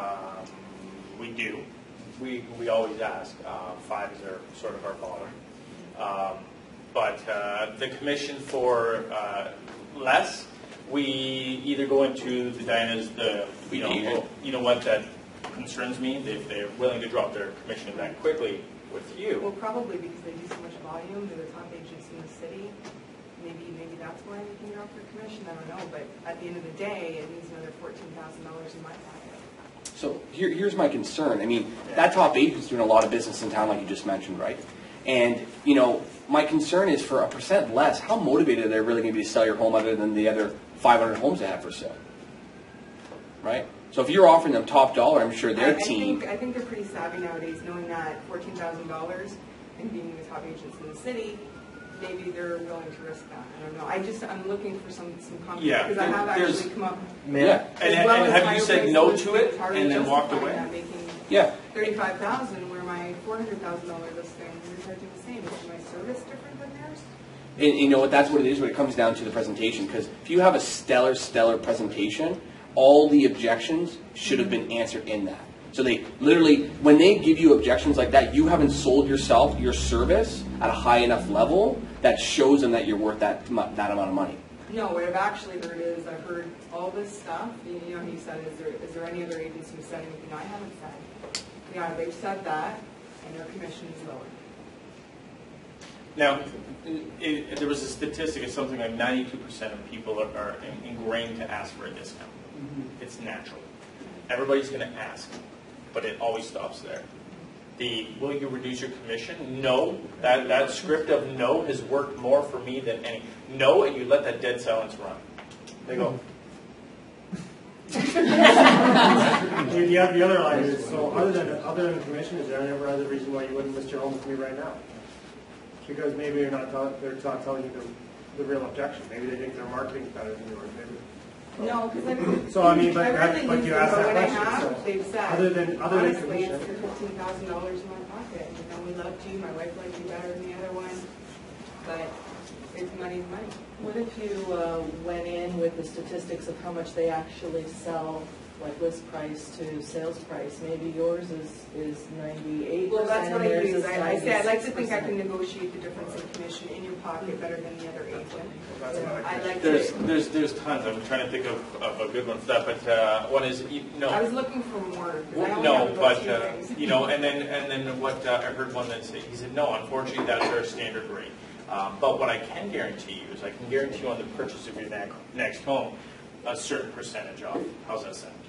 you. We do. We always ask. 5 is sort of our bottom. But the commission for less, we either go into the Diana's, you know what, that concerns me, if they're willing to drop their commission that quickly with you. Well, probably because they do so much volume, they're the top agents in the city. Maybe that's why they can drop their commission, I don't know. But at the end of the day, it means another $14,000 in my pocket. So here's my concern. I mean, that top agent's doing a lot of business in town, like you just mentioned, right? And, my concern is for a % less, how motivated are they really going to be to sell your home other than the other 500 homes they have for sale? Right? So if you're offering them top dollar, I'm sure their team... I think they're pretty savvy nowadays, knowing that $14,000 and being the top agents in the city, maybe they're willing to risk that. I don't know. I'm looking for some confidence, Yeah, because I have actually come up... Yeah. And have you said no to it and then walked away? Yeah. $35,000 where my $400,000 listing, you're charging the same. Is my service different than theirs? And you know what? That's what it is when it comes down to the presentation. Because if you have a stellar presentation, all the objections should have been answered in that. So they literally, when they give you objections like that, you haven't sold yourself, your service, at a high enough level that shows them that you're worth that amount of money. No, what I've actually heard is I've heard all this stuff. You know, he said, is there any other agents who said anything I haven't said? Yeah, they've said that, and their commission is lower. Now, there was a statistic of something like 92% of people are ingrained to ask for a discount. It's natural. Everybody's going to ask, but it always stops there. Will you reduce your commission? No. That script of no has worked more for me than any. No, and you let that dead silence run. They go. The other line is, so other than commission, is there any other reason why you wouldn't list your home with me right now? Because maybe they're not telling you the real objection. Maybe they think their marketing's better than yours. Maybe. No, because So I mean, but really you asked that question. So they've said, other than honestly, commission, it's for $15,000 in my pocket. We loved you. My wife liked you better than the other one. but it's money's money. What if you went in with the statistics of how much they actually sell, like list price to sales price? Maybe yours is 98%. Well, that's what and I theirs use. is I say I'd like to think I 96%. can negotiate the difference in commission in your pocket better than the other agent. That's what I'd like There's tons. I'm trying to think of a good one for that, but one is I was looking for more. 'Cause I only no, have about two but things. and then what I heard one that said, he said no, unfortunately that's our standard rate. But what I can guarantee you is I can guarantee you on the purchase of your next home a certain percentage off. How's that sound?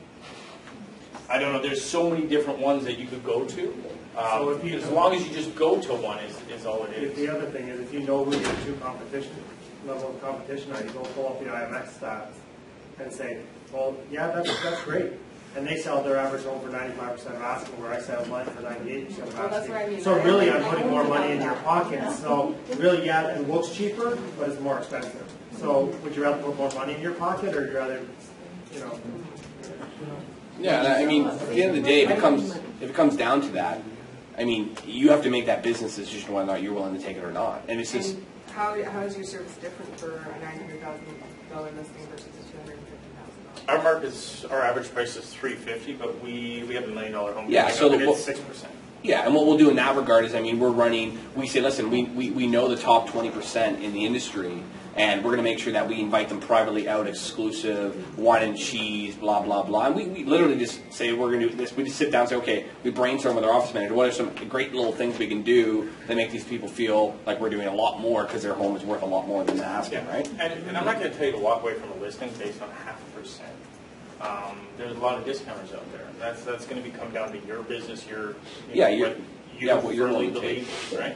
I don't know. There's so many different ones that you could go to. So if you- as long as you just go to one is all it is. The other thing is, if you know who your two level of competition are, you go pull up the IMX stats and say, well, yeah, that's great. And they sell their average home for 95% of asking, where I sell mine for 98% of Well, that's asking. what I mean. So I really, don't I'm know putting more about money in your that. pocket. So really, yeah, it looks cheaper, but it's more expensive. So would you rather put more money in your pocket, or would you rather, you know? Yeah, and I mean, at the end of the day, if it comes down to that, I mean, you have to make that business decision whether or not you're willing to take it or not. And it's just, And how is your service different for a $900,000 listing versus a $250,000? Our average price is $350,000, but we have $1 million home. Yeah, so and it's 6%. yeah, and what we'll do in that regard is, I mean, we say, listen, we know the top 20% in the industry, and we're going to make sure that we invite them privately out, exclusive, wine and cheese, blah, blah, blah. And we literally just say, we're going to do this. We just sit down and say, okay, we brainstorm with our office manager. What are some great little things we can do that make these people feel like we're doing a lot more because their home is worth a lot more than the asking, right? And I'm not going to tell you to walk away from a listing based on 0.5%. There's a lot of discounters out there. That's going to come down to your business, what you're willing to believe, right?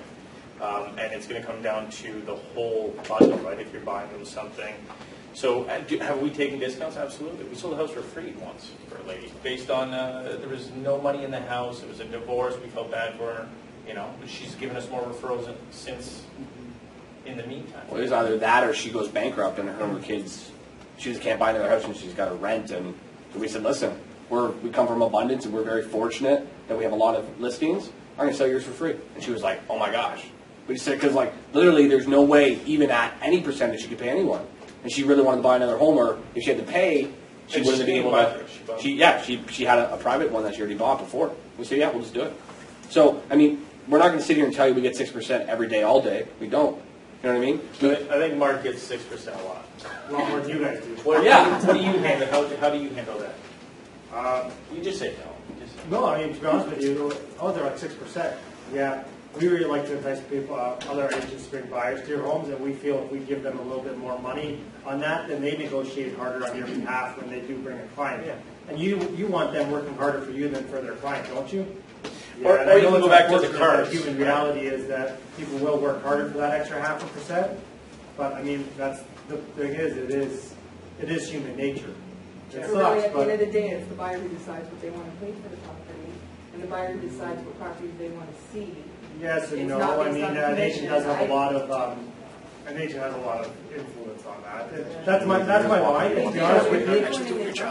And it's going to come down to the whole bundle, right? If you're buying them something. So have we taken discounts? Absolutely. We sold a house for free once for a lady, based on there was no money in the house. It was a divorce. We felt bad for her. She's given us more referrals since. In the meantime, Well, it's either that or she goes bankrupt and her kids, she just can't buy another house and she's got to rent. And we said, listen, we come from abundance and we're very fortunate that we have a lot of listings. I'm going to sell yours for free. And she was like, oh my gosh. But he said, because literally there's no way, even at any percentage, she could pay anyone. And she really wanted to buy another home, or if she had to pay, she wouldn't have been able to. She had a private one that she already bought before. We said, yeah, we'll just do it. So, I mean, we're not going to sit here and tell you we get 6% every day, all day. We don't. You know what I mean? I think Mark gets 6% a lot. A lot more than you guys do. What do you handle? How do you handle that? You just say no. No, I mean, to be honest with you, they're like 6%. Yeah, we really like to entice people, other agents to bring buyers to your homes, and we feel if we give them a little bit more money on that, then they negotiate harder on your behalf when they do bring a client. Yeah. And you want them working harder for you than for their cliir don't you? Yeah, Or and I you know can it's go back to the unfortunate, cars. but human reality is that people will work harder for that extra 0.5%. But I mean, that's the thing is, it is human nature. It But sucks, really, at the but end of the day, it's the buyer who decides what they want to pay for the property, and the buyer who decides what properties they want to see. yes and It's no. not I based mean, on an agent does have a commission. lot of an agent has a lot of influence on that. That's my line. To be honest with you,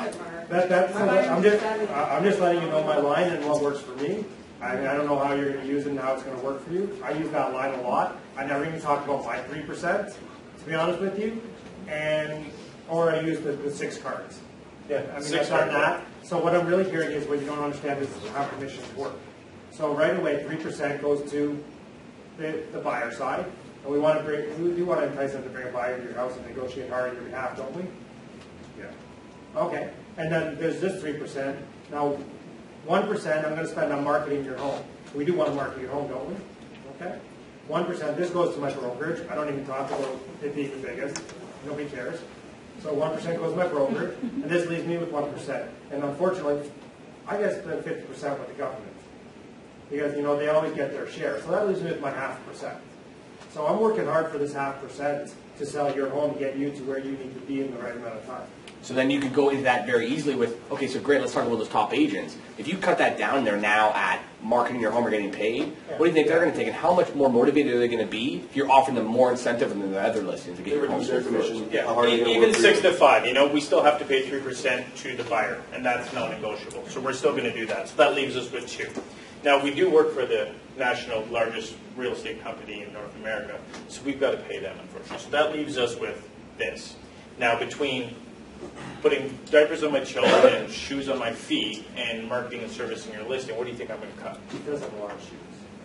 I'm just letting you know my line and what works for me. I mean, I don't know how you're going to use it and how it's going to work for you. I use that line a lot. I never even talked about my 3%, to be honest with you, or I use the 6 cards. Yeah, I mean, 6 I've done cards. that. So what I'm really hearing is what you don't understand is how commissions work. So right away, 3% goes to the buyer side, and we do want to entice them to bring a buyer to your house and negotiate hard on your behalf, don't we? Yeah. Okay. And then there's this 3%. Now, 1% I'm going to spend on marketing your home. We do want to market your home, don't we? Okay. 1%. This goes to my brokerage. I don't even talk about it being the biggest. Nobody cares. So 1% goes to my brokerage, and this leaves me with 1%. And unfortunately, I get spend 50% with the government because they always get their share. So that leaves me with my 0.5%. So I'm working hard for this 0.5% to sell your home, get you to where you need to be in the right amount of time. So then you could go into that very easily with, okay, so great, let's talk about those top agents. If you cut that down, they're now at marketing your home or getting paid, what do you think they're going to take? And how much more motivated are they going to be if you're offering them more incentive than the other listings to get your home sold first? Yeah, How hard are they gonna even work 6 for you? to 5, you know, we still have to pay 3% to the buyer, and that's non-negotiable. So we're still going to do that. So that leaves us with 2. Now, we do work for the national largest real estate company in North America, so we've got to pay them, unfortunately. So that leaves us with this. Now, between putting diapers on my children and shoes on my feet and marketing and servicing your listing, what do you think I'm going to cut? He does have a lot of shoes.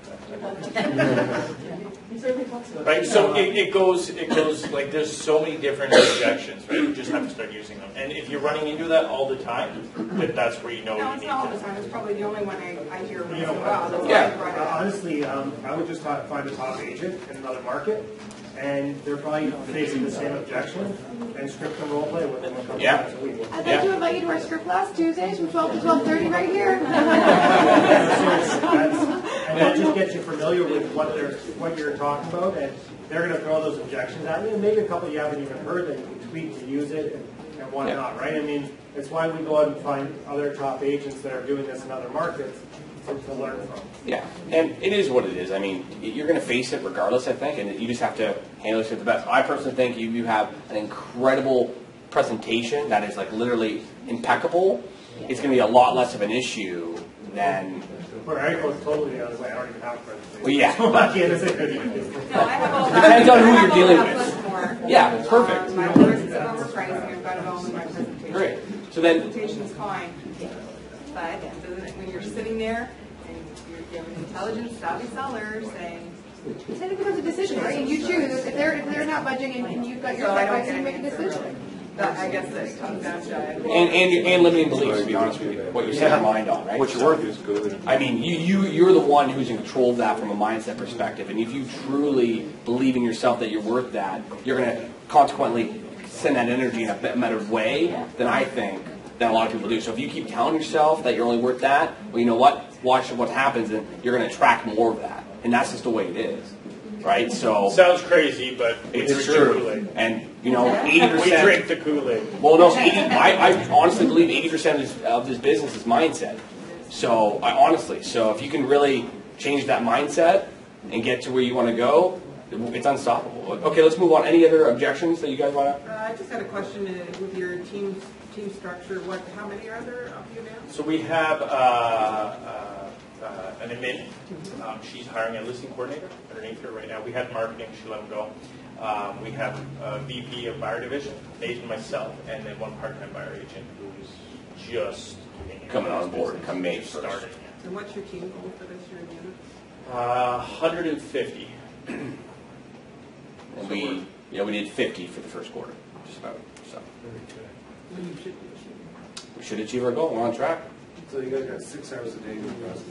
Right, so it goes like there's so many different objections, right? You just have to start using them. And if you're running into that all the time, then that's where you know No, you it's need not all the to. time. It's probably the only one I hear once You in a know, while. That's why Yeah. I brought it up. honestly, I would just find a top agent in another market, and they're probably facing the same objection, and script and role play with them a couple Yeah. times a week. I'd like to invite you to our script class Tuesdays from 12 to 12:30 right here. And that just gets you familiar with what you're talking about, and they're going to throw those objections at you, and maybe a couple you haven't even heard that you can tweak to use it and whatnot, right? I mean, it's why we go out and find other top agents that are doing this in other markets to learn from. Yeah, and it is what it is. I mean, you're going to face it regardless, I think, and you just have to handle it to the best. I personally think you have an incredible presentation that is like literally impeccable. It's going to be a lot less of an issue than... Where I go totally the other way. I don't even have a presentation. Well, yeah. So I can't say good. No, I have all that. Depends on who I have you're all dealing that with. plus more. Yeah, perfect. My orders is overpriced, and I've got it all in my presentation. Great. So then, Presentation's fine, but when you're sitting there and you have an intelligent, savvy seller saying, Then it becomes a decision, right? And you choose. If they're not budging and you've got your So I don't sacrifice, get you an make a answer. decision. that I guess that it comes down to. and limiting beliefs, to be honest with you, what you set your mind on, right? What you're worth is good. I mean, you're the one who's in control of that from a mindset perspective. And if you truly believe in yourself that you're worth that, you're going to consequently send that energy in a better way than I think that a lot of people do. So if you keep telling yourself that you're only worth that, well, you know what? Watch what happens, and you're going to attract more of that. And that's just the way it is, right? So Sounds crazy, but we it's drink the true. Kool-Aid. And, you know, We 80%... drink the Kool-Aid. Well, no, I honestly believe 80% of this business is mindset. So if you can really change that mindset and get to where you want to go, it's unstoppable. Okay, let's move on. Any other objections that you guys want to? I just had a question with your team structure. How many are there of you now? So we have an admin. She's hiring a listing coordinator underneath her right now. We had marketing. She let him go. We have a VP of buyer division, Nathan, myself, and then one part-time buyer agent who's just Coming on board, come May 1st. started. And what's your team goal for this year again? 150. And we did 50 for the first quarter, just about. So When you should be achieving. we should achieve our goal. We're on track. So you guys got 6 hours a day to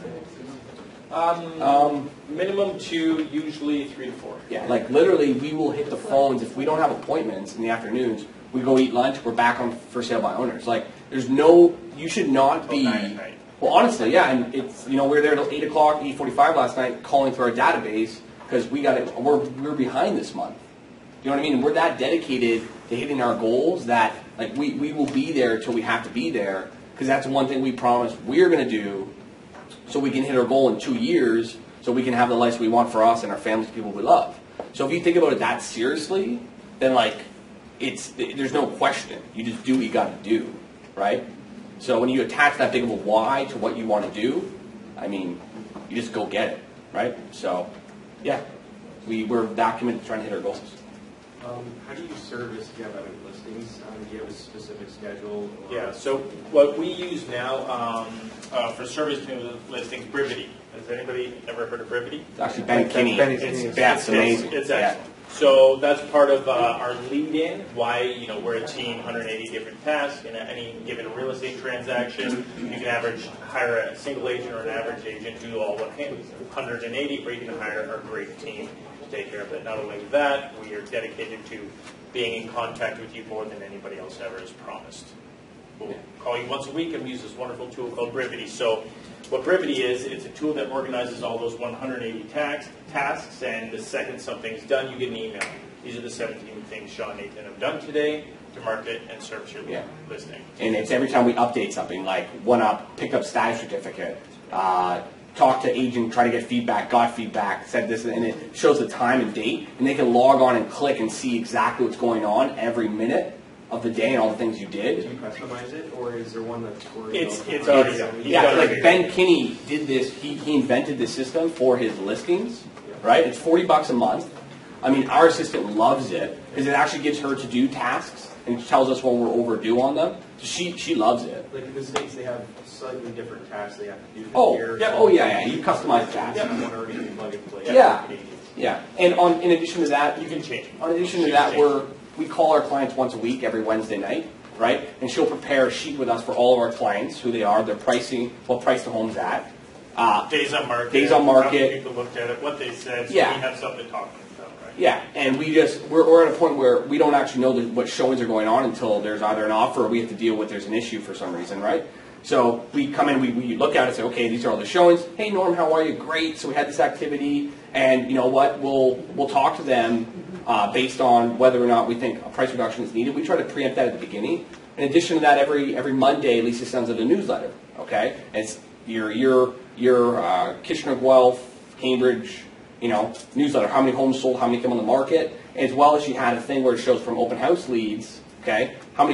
Minimum 2, usually 3 to 4. Yeah, like literally, we will hit the phones if we don't have appointments in the afternoons. We go eat lunch. We're back on for sale by owners. Like there's no, you should not be. 9 at night. Well, honestly, yeah, and it's we were there till 8 o'clock, 8:45 last night, calling through our database because we're behind this month. You know what I mean? And we're that dedicated to hitting our goals that like we will be there till we have to be there because that's one thing we promised we're going to do, so we can hit our goal in 2 years, so we can have the life we want for us and our families, people we love. So if you think about it that seriously, then like there's no question. You just do what you got to do, right? So when you attach that big of a why to what you want to do, I mean, you just go get it, right? So, yeah, we're that committed to trying to hit our goals. How do you service if you have other listings? Do you have a specific schedule? Or Yeah, so what we use now for service listings, Brivity. Has anybody ever heard of Brivity? It's actually Ben Kinney. It's amazing. It's Yeah. excellent. So that's part of our lead-in, why we're a team, 180 different tasks in any given real estate transaction. You can hire a single agent or an average agent, do all 180, or you can hire our great team to take care of it. Not only that, we are dedicated to being in contact with you more than anybody else ever has promised. We'll call you once a week and we use this wonderful tool called Brivity. So what Brivity is, it's a tool that organizes all those 180 tasks, and the second something's done, you get an email. These are the 17 things Sean and Nathan have done today. to market and service your Yeah. listing. And it's every time we update something, like went up, picked up status certificate, talked to agent, try to get feedback, got feedback, said this, and it shows the time and date, and they can log on and click and see exactly what's going on every minute of the day and all the things you Do did. you customize it, or is there one that's already? It's already done. He's Yeah, done like it. Ben Kinney did this. He invented this system for his listings, right? It's $40 a month. I mean, our assistant loves it because it actually gives her to do tasks and tells us when we're overdue on them. So she loves it. Like in the States, they have slightly different tasks they have to do. Oh, Here, yeah, oh yeah, yeah. You customize tasks. Yeah, one already plug and play. Yeah. Yeah, and in addition to that, You can change. In addition to that, we call our clients once a week, every Wednesday night, right? And she'll prepare a sheet with us for all of our clients, who they are, their pricing, what price the home's at. Days on market. Days on How market. many people looked at it, what they said, so Yeah. we have something to talk about, right? Yeah, and we're at a point where we don't actually know what showings are going on until there's either an offer or we have to deal with there's an issue for some reason, right? So we come in, we look at it and say, okay, these are all the showings. Hey, Norm, how are you? Great. So we had this activity, and you know what? We'll talk to them based on whether or not we think a price reduction is needed. We try to preempt that at the beginning. In addition to that, every Monday, Lisa sends out a newsletter. Okay, and it's your Kitchener, Guelph, Cambridge, newsletter. How many homes sold? How many came on the market? As well as she had a thing where it shows from open house leads. Okay,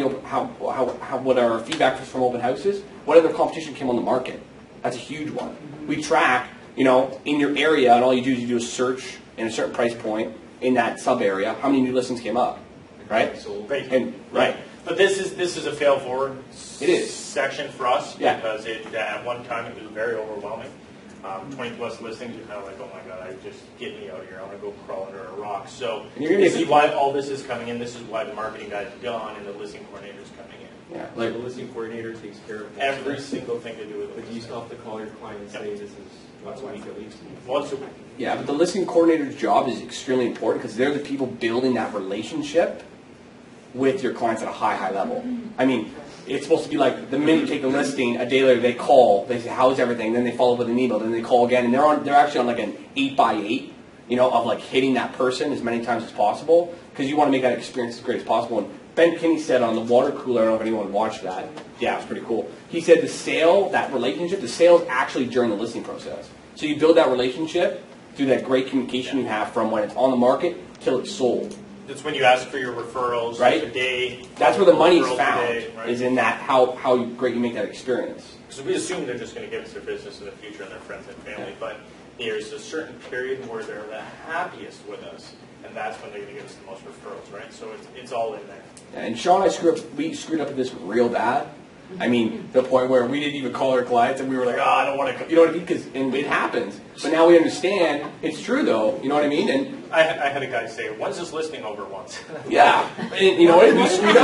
what our feedback was from open houses? What other competition came on the market? That's a huge one. We track, in your area, and all you do is you do a search in a certain price point in that sub area. How many new listings came up, right? Right. But this is a fail forward It is. section for us Yeah. because at one time it was very overwhelming. 20 plus listings, you're kind of like, oh my god, get me out here. I want to go crawl under a rock. So And you're gonna this get is why all this is coming in. This is why the marketing guy's gone and the listing coordinator is coming in. Yeah, Like the listing coordinator takes care of this. Every single thing to do with But it. you still have to call your client and say this is once a week at least. Once a week. Yeah, but the listing coordinator's job is extremely important because they're the people building that relationship with your clients at a high level. I mean, it's supposed to be like the minute you take the listing, a day later they call, they say, how's everything? Then they follow up with an email, then they call again, and they're actually on like an 8x8, of like hitting that person as many times as possible because you want to make that experience as great as possible. And Ben Kinney said on the water cooler, I don't know if anyone watched that. Yeah, it's pretty cool. He said the sale is actually during the listing process. So you build that relationship through that great communication you have from when it's on the market till it's sold. That's when you ask for your referrals. Right. Today. That's where the money's referral found, today, right? is in that how great you make that experience. Because we assume they're just going to give us their business in the future and their friends and family, but there's a certain period where they're the happiest with us, and that's when they're going to give us the most referrals, right? So it's all in there. And Sean and I we screwed up at this real bad. I mean, the point where we didn't even call our clients, and we were like, I don't want to, you know what I mean? Because it happens. But now we understand it's true, though. You know what I mean? And I had a guy say, "When's this listing over?" Once. yeah, and you know what? We screwed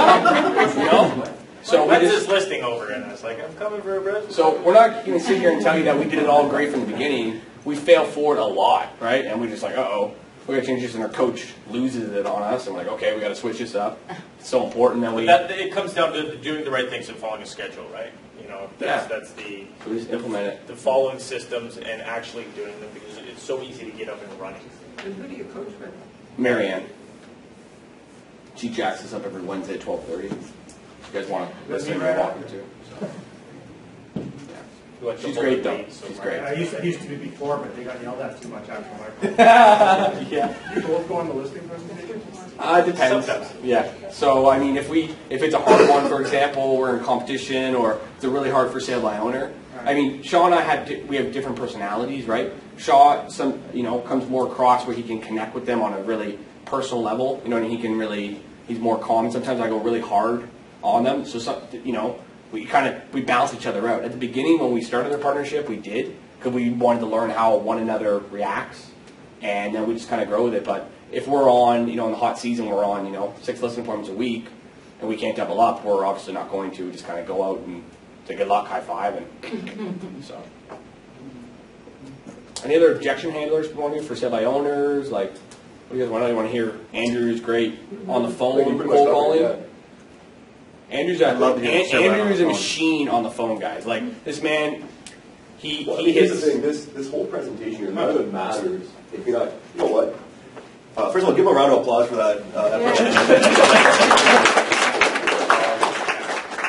up. So when's this listing over? And I was like, I'm coming for a breath. So we're not going to sit here and tell you that we did it all great from the beginning. We fail forward a lot, right? And we're just like, we got to change this, and our coach loses it on us, and we're like, okay, we got to switch this up. It's so important that it comes down to doing the right things and following a schedule, right? That's the so we just implement it. The following systems and actually doing them because it's so easy to get up and running. And who do you coach with? Marianne. She jacks us up every Wednesday at 12:30. You guys want to listen and walk her too? So. She's great though. She's great. I used to be before, but they got yelled at too much after my. Yeah. You both go on the listing presentation? Depends. Sometimes. Yeah. So I mean, if it's a hard one, for example, we're in competition, or it's a really hard for sale by owner. I mean, Shaw and I we have different personalities, right? Shaw, comes more across where he can connect with them on a really personal level. You know, and he's more calm. And sometimes I go really hard on them. So we balance each other out. At the beginning, when we started our partnership, we did because we wanted to learn how one another reacts, and then we just kind of grow with it. But if we're on, in the hot season, we're on, 6 listing appointments a week, and we can't double up, we're obviously not going to. We just kind of go out and say good luck, high five, and so. Any other objection handlers for sale by owners? Like, what do you guys want? You want to hear? Andrew's great on the phone, cold calling. Yeah. Andrew's a machine on the phone, guys. Like this man, he here's hits. the thing. This whole presentation here, none of it matters if you're not. You know what? First of all, give him a round of applause for that.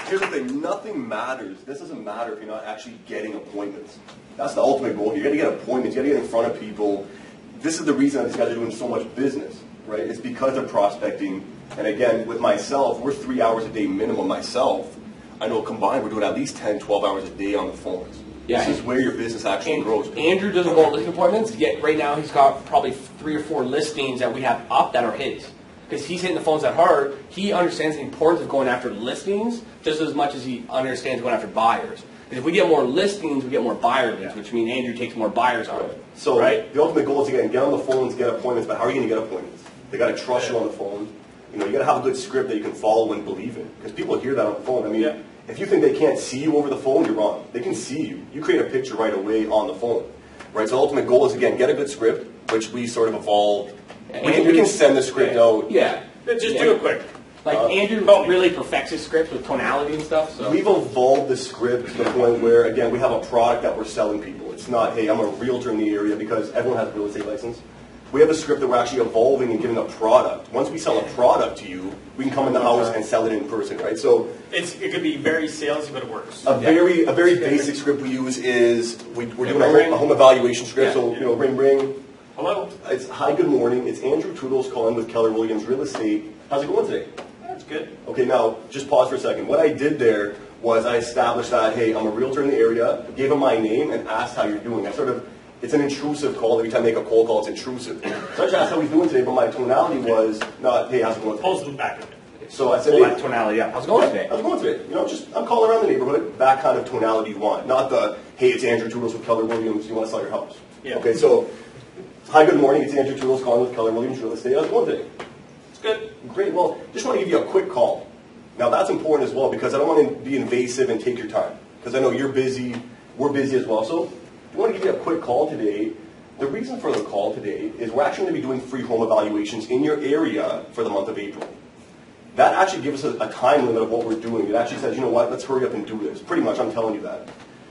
here's the thing, nothing matters. This doesn't matter if you're not actually getting appointments. That's the ultimate goal here. You gotta get appointments, you gotta get in front of people. This is the reason that these guys are doing so much business, right? It's because they're prospecting. And again, with myself, we're 3 hours a day minimum myself. I know combined we're doing at least 10, 12 hours a day on the phones. Yeah, this is where your business actually grows. Andrew doesn't go on listing appointments, yet right now he's got probably 3 or 4 listings that we have up that are his. Because he's hitting the phones that hard, he understands the importance of going after listings just as much as he understands going after buyers. Because if we get more listings, we get more buyer leads, which means Andrew takes more buyers on it. So right? The ultimate goal is, again, get on the phones, get appointments, but how are you going to get appointments? They got to trust you on the phone. You know, you got to have a good script that you can follow and believe in. Because people hear that on the phone. I mean, if you think they can't see you over the phone, you're wrong. They can see you. You create a picture right away on the phone. Right? So the ultimate goal is, again, get a good script, which we sort of evolved. We can send the script out. Yeah. Just do it quick. Like Andrew really perfects his script with tonality and stuff. So. We've evolved the script to the point where, again, we have a product that we're selling people. It's not, hey, I'm a realtor in the area, because everyone has a real estate license. We have a script that we're actually evolving and giving a product. Once we sell a product to you, we can come in the house and sell it in person, right? So it could be very salesy, but it works. A very basic script we use is we're doing a home evaluation script. So ring. Hello. It's hi, good morning. It's Andrew Toodles calling with Keller Williams Real Estate. How's it going today? That's good. Okay, now just pause for a second. What I did there was I established that, hey, I'm a realtor in the area, gave him my name, and asked how you're doing. It's an intrusive call. Every time I make a cold call, it's intrusive. So I just asked how he's doing today, but my tonality was not, hey, how's it going today? Pulls them back a bit. So I said, hey, tonality, yeah. How's it going today? How's it going today? You know, just I'm calling around the neighborhood. That kind of tonality you want, not the, hey, it's Andrew Toodles with Keller Williams. You want to sell your house? Yeah. Okay, so hi, good morning. It's Andrew Toodles calling with Keller Williams Real Estate. How's it going today? It's good. Great. Well, just want to give you a quick call. Now that's important as well, because I don't want to be invasive and take your time, because I know you're busy. We're busy as well. So I want to give you a quick call today. The reason for the call today is we're actually going to be doing free home evaluations in your area for the month of April. That actually gives us a time limit of what we're doing. It actually says, you know what, let's hurry up and do this. Pretty much, I'm telling you that.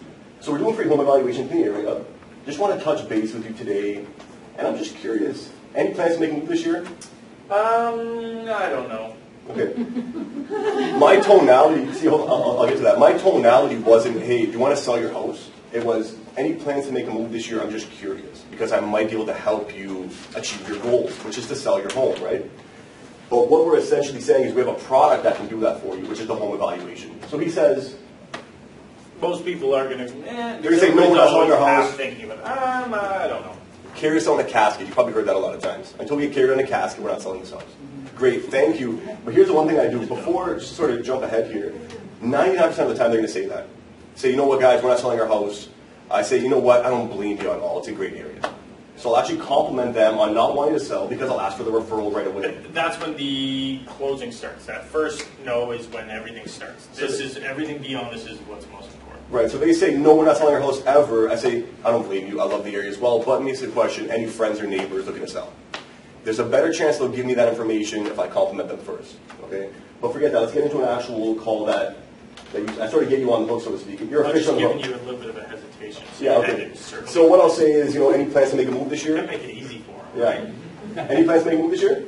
So we're doing free home evaluations in the area. Just want to touch base with you today. And I'm just curious, any plans to make a move this year? I don't know. Okay. My tonality, see, I'll get to that. My tonality wasn't, hey, do you want to sell your house? It was, any plans to make a move this year? I'm just curious, because I might be able to help you achieve your goals, which is to sell your home, right? But what we're essentially saying is we have a product that can do that for you, which is the home evaluation. So he says, most people are going to, they're going to say, no, we're not selling our house. Thinking about, I don't know. Carry us on a casket. You probably heard that a lot of times. Until we get carried on a casket, we're not selling this house. Great, thank you. But here's the one thing I do. Before, just sort of jump ahead here, 99% of the time they're going to say that. Say, you know what, guys, we're not selling our house. I say, you know what, I don't blame you at all. It's a great area. So I'll actually compliment them on not wanting to sell, because I'll ask for the referral right away. That's when the closing starts. That first no is when everything starts. This is everything beyond this is what's most important. Right, so they say, no, we're not selling our house ever. I say, I don't blame you. I love the area as well. But let me ask you a question. Any friends or neighbors looking to sell? There's a better chance they'll give me that information if I compliment them first. Okay? But forget that. Let's get into an actual call that I sort of get you on the hook, so to speak. You're official on the hook. I'm just giving you a little bit of a hesitation. So yeah, okay. So what I'll say is, you know, any plans to make a move this year? Make it easy for them. Yeah. Any plans to make a move this year?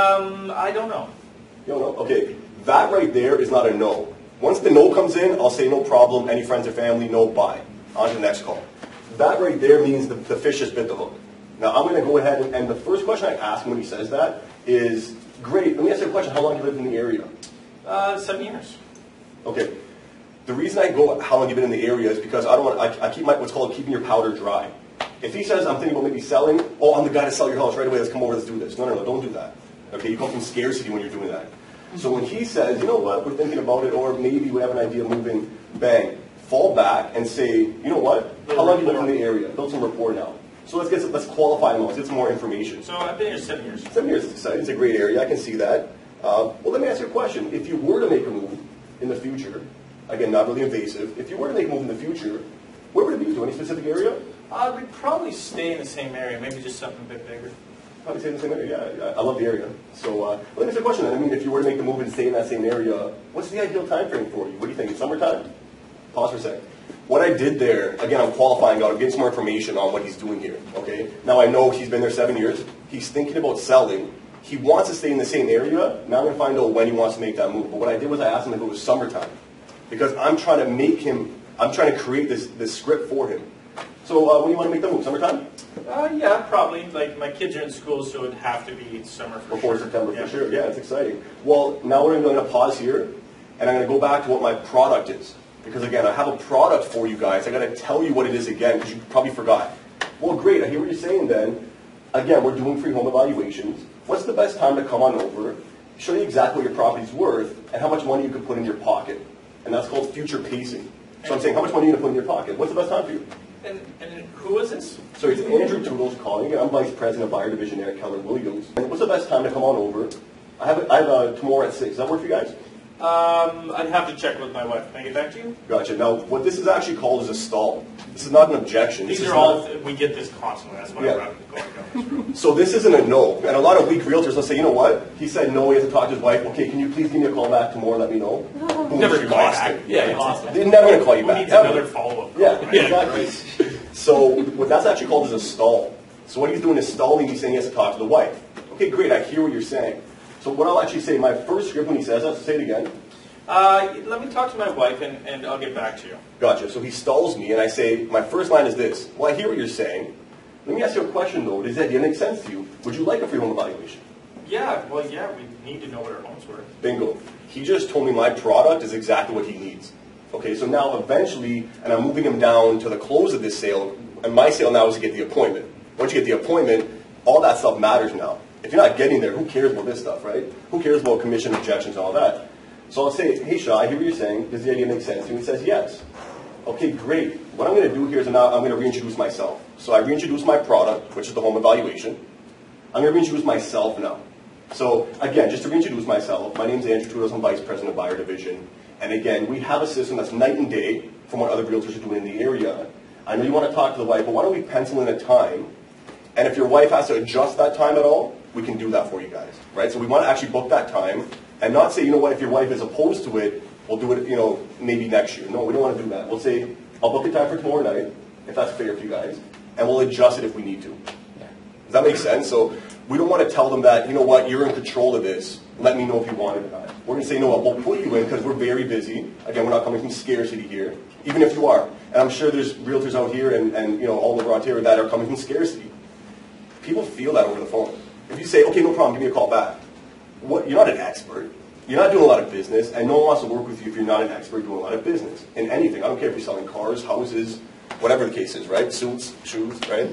I don't know. You don't know? Okay. That right there is not a no. Once the no comes in, I'll say no problem. Any friends or family? No, bye. On to the next call. That right there means the fish has bit the hook. Now I'm going to go ahead and the first question I ask him when he says that is, great, let me ask you a question. How long have you lived in the area? 7 years. Okay. The reason I go how long you've been in the area is because I don't want. I keep what's called keeping your powder dry. If he says I'm thinking about maybe selling, oh, I'm the guy to sell your house right away. Let's come over. Let's do this. No, don't do that. Okay, you come from scarcity when you're doing that. So when he says, you know what, we're thinking about it, or maybe we have an idea of moving, bang, fall back and say, you know what, how long have you lived in the area? Build some rapport now. So let's qualify them. Let's get some more information. So I've been here 7 years. 7 years is exciting. It's a great area. I can see that. Well, let me ask you a question. If you were to make a move in the future, again, not really invasive, if you were to make a move in the future, where would it be? To any specific area? We'd probably stay in the same area, maybe just something a bit bigger. Probably stay in the same area. Yeah, I love the area. So let me ask you a question then. I mean, if you were to make the move and stay in that same area, what's the ideal time frame for you? What do you think? It's summertime? Pause for a second. What I did there, again, I'm qualifying out. I'm getting some more information on what he's doing here. Okay. Now I know he's been there 7 years. He's thinking about selling. He wants to stay in the same area. Now I'm going to find out when he wants to make that move. But what I did was I asked him if it was summertime. because I'm trying to make him, I'm trying to create this script for him. So when do you want to make the move? Summertime? Yeah, probably. Like, my kids are in school, so it'd have to be summer for Before sure. September, Yeah. for sure. Yeah, it's exciting. Well, now we're going to pause here, and I'm going to go back to what my product is. Because again, I have a product for you guys. I got to tell you what it is again, because you probably forgot. Well, great. I hear what you're saying then. Again, we're doing free home evaluations. What's the best time to come on over, show you exactly what your property's worth, and how much money you could put in your pocket. And that's called future pacing. So I'm saying, how much money are you going to put in your pocket? What's the best time for you? And who is this? So it's Andrew Toodles calling. I'm Vice President of Buyer Division there at Keller Williams. And what's the best time to come on over? I have tomorrow at 6. Does that work for you guys? I'd have to check with my wife. Can I get back to you? Gotcha. Now, what this is actually called is a stall. This is not an objection. These This are is all, not- we get this constantly. That's why Yeah. I'm going down this road. So this isn't a no. And a lot of weak realtors will say, you know what? He said no, he has to talk to his wife. Okay, can you please give me a call back tomorrow and let me know? Boom, Never you're call you lost back. it. Yeah, Awesome. They're never going to call you Who back. needs ever. another follow-up? Yeah, exactly. So what that's actually called is a stall. So what he's doing is stalling. He's saying he has to talk to the wife. Okay, great. I hear what you're saying. So what I'll actually say, my first script when he says that, so say it again. Let me talk to my wife, and I'll get back to you. Gotcha. So he stalls me, and I say, my first line is this. Well, I hear what you're saying. Let me ask you a question, though. Does that make sense to you? Would you like a free home evaluation? Yeah, well, yeah, we need to know what our home's worth. Bingo. He just told me my product is exactly what he needs. Okay, so now eventually, and I'm moving him down to the close of this sale, and my sale now is to get the appointment. Once you get the appointment, all that stuff matters now. If you're not getting there, who cares about this stuff, right? Who cares about commission objections and all that? So I'll say, hey, Shah, I hear what you're saying. Does the idea make sense to you? He says, yes. Okay, great. What I'm going to do here is now I'm going to reintroduce myself. So I reintroduce my product, which is the home evaluation. I'm going to reintroduce myself now. So again, just to reintroduce myself, my name is Andrew Toodles. I'm Vice President of Buyer Division. And again, we have a system that's night and day from what other realtors are doing in the area. I know you want to talk to the wife, but why don't we pencil in a time? And if your wife has to adjust that time at all, we can do that for you guys, right? So we want to actually book that time and not say, you know what, if your wife is opposed to it, we'll do it, maybe next year. No, we don't want to do that. We'll say, I'll book a time for tomorrow night, if that's fair for you guys, and we'll adjust it if we need to. Does that make sense? So we don't want to tell them that, you know what, you're in control of this. Let me know if you want it or not. We're going to say, no, we'll put you in because we're very busy. Again, we're not coming from scarcity here, even if you are. And I'm sure there's realtors out here and all over Ontario that are coming from scarcity. People feel that over the phone. If you say, okay, no problem, give me a call back. You're not an expert. You're not doing a lot of business, and no one wants to work with you if you're not an expert doing a lot of business in anything. I don't care if you're selling cars, houses, whatever the case is, right? Suits, shoes, right?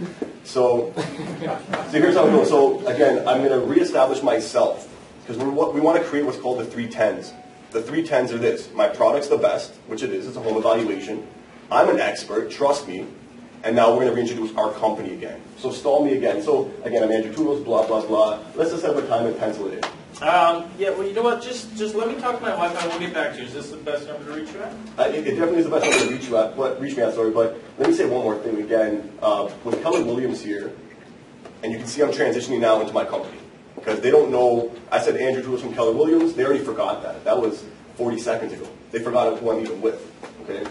So here's how it goes. So again, I'm going to reestablish myself because we want to create what's called the 310s. The 310s are this. My product's the best, which it is. It's a home evaluation. I'm an expert, trust me. And now we're going to reintroduce our company again. So stall me again. So again, I'm Andrew Toodles, blah, blah, blah. Let's just have a time and pencil it in. Yeah, well, you know what? Just let me talk to my wife, and I will get back to you. Is this the best number to reach you at? It definitely is the best number to reach me at, but let me say one more thing again. With Keller Williams here, and you can see I'm transitioning now into my company. Because they don't know, I said Andrew Toodles from Keller Williams, they already forgot that. That was 40 seconds ago. They forgot who I'm even with, okay?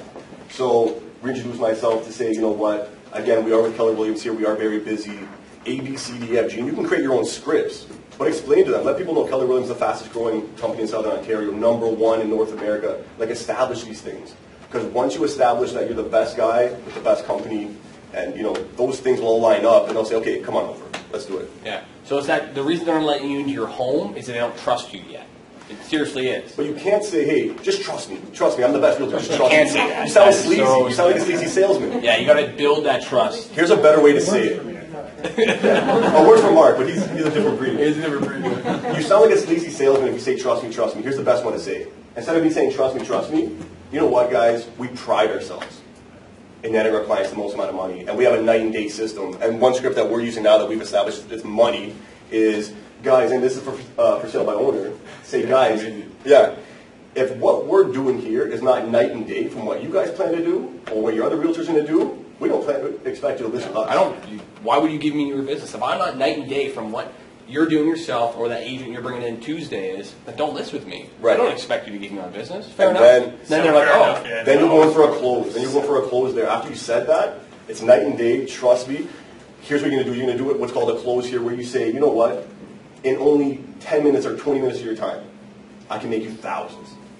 So, reintroduce myself to say, you know what, again, we are with Keller Williams here, we are very busy, A, B, C, D, F, G, and you can create your own scripts. But explain to them, let people know Keller Williams is the fastest growing company in Southern Ontario, #1 in North America. Like, establish these things. Because once you establish that you're the best guy with the best company, and those things will all line up, and they'll say, okay, come on over, let's do it. Yeah. So is that the reason they're not letting you into your home is that they don't trust you yet? It seriously is. But you can't say, hey, just trust me, I'm the best realtor, just trust me. You can't say that. You sound That's sleazy, so you sound like a sleazy salesman. Yeah, you got to build that trust. Here's a better way to say it. A word from Mark, but he's a different breed. He's a different breed. You sound like a sleazy salesman if you say, trust me, trust me. Here's the best one to say. Instead of me saying, trust me, you know what, guys? We pride ourselves in netting our clients the most amount of money. And we have a night and day system. And one script that we're using now that we've established is money is, guys, and this is for sale by owner, say, guys, yeah, if what we're doing here is not night and day from what you guys plan to do or what your other realtors are going to do, we don't expect you to listen to us. Why would you give me your business? If I'm not night and day from what you're doing yourself or that agent you're bringing in Tuesday is, then don't list with me. Right. I don't expect you to give me my business. Fair And enough. Then they're like, oh. Yeah, then you're going for a close. Then you're going for a close there. After you said that, it's night and day, trust me. Here's what you're going to do. You're going to do what's called a close here where you say, you know what, in only 10 minutes or 20 minutes of your time, I can make you thousands.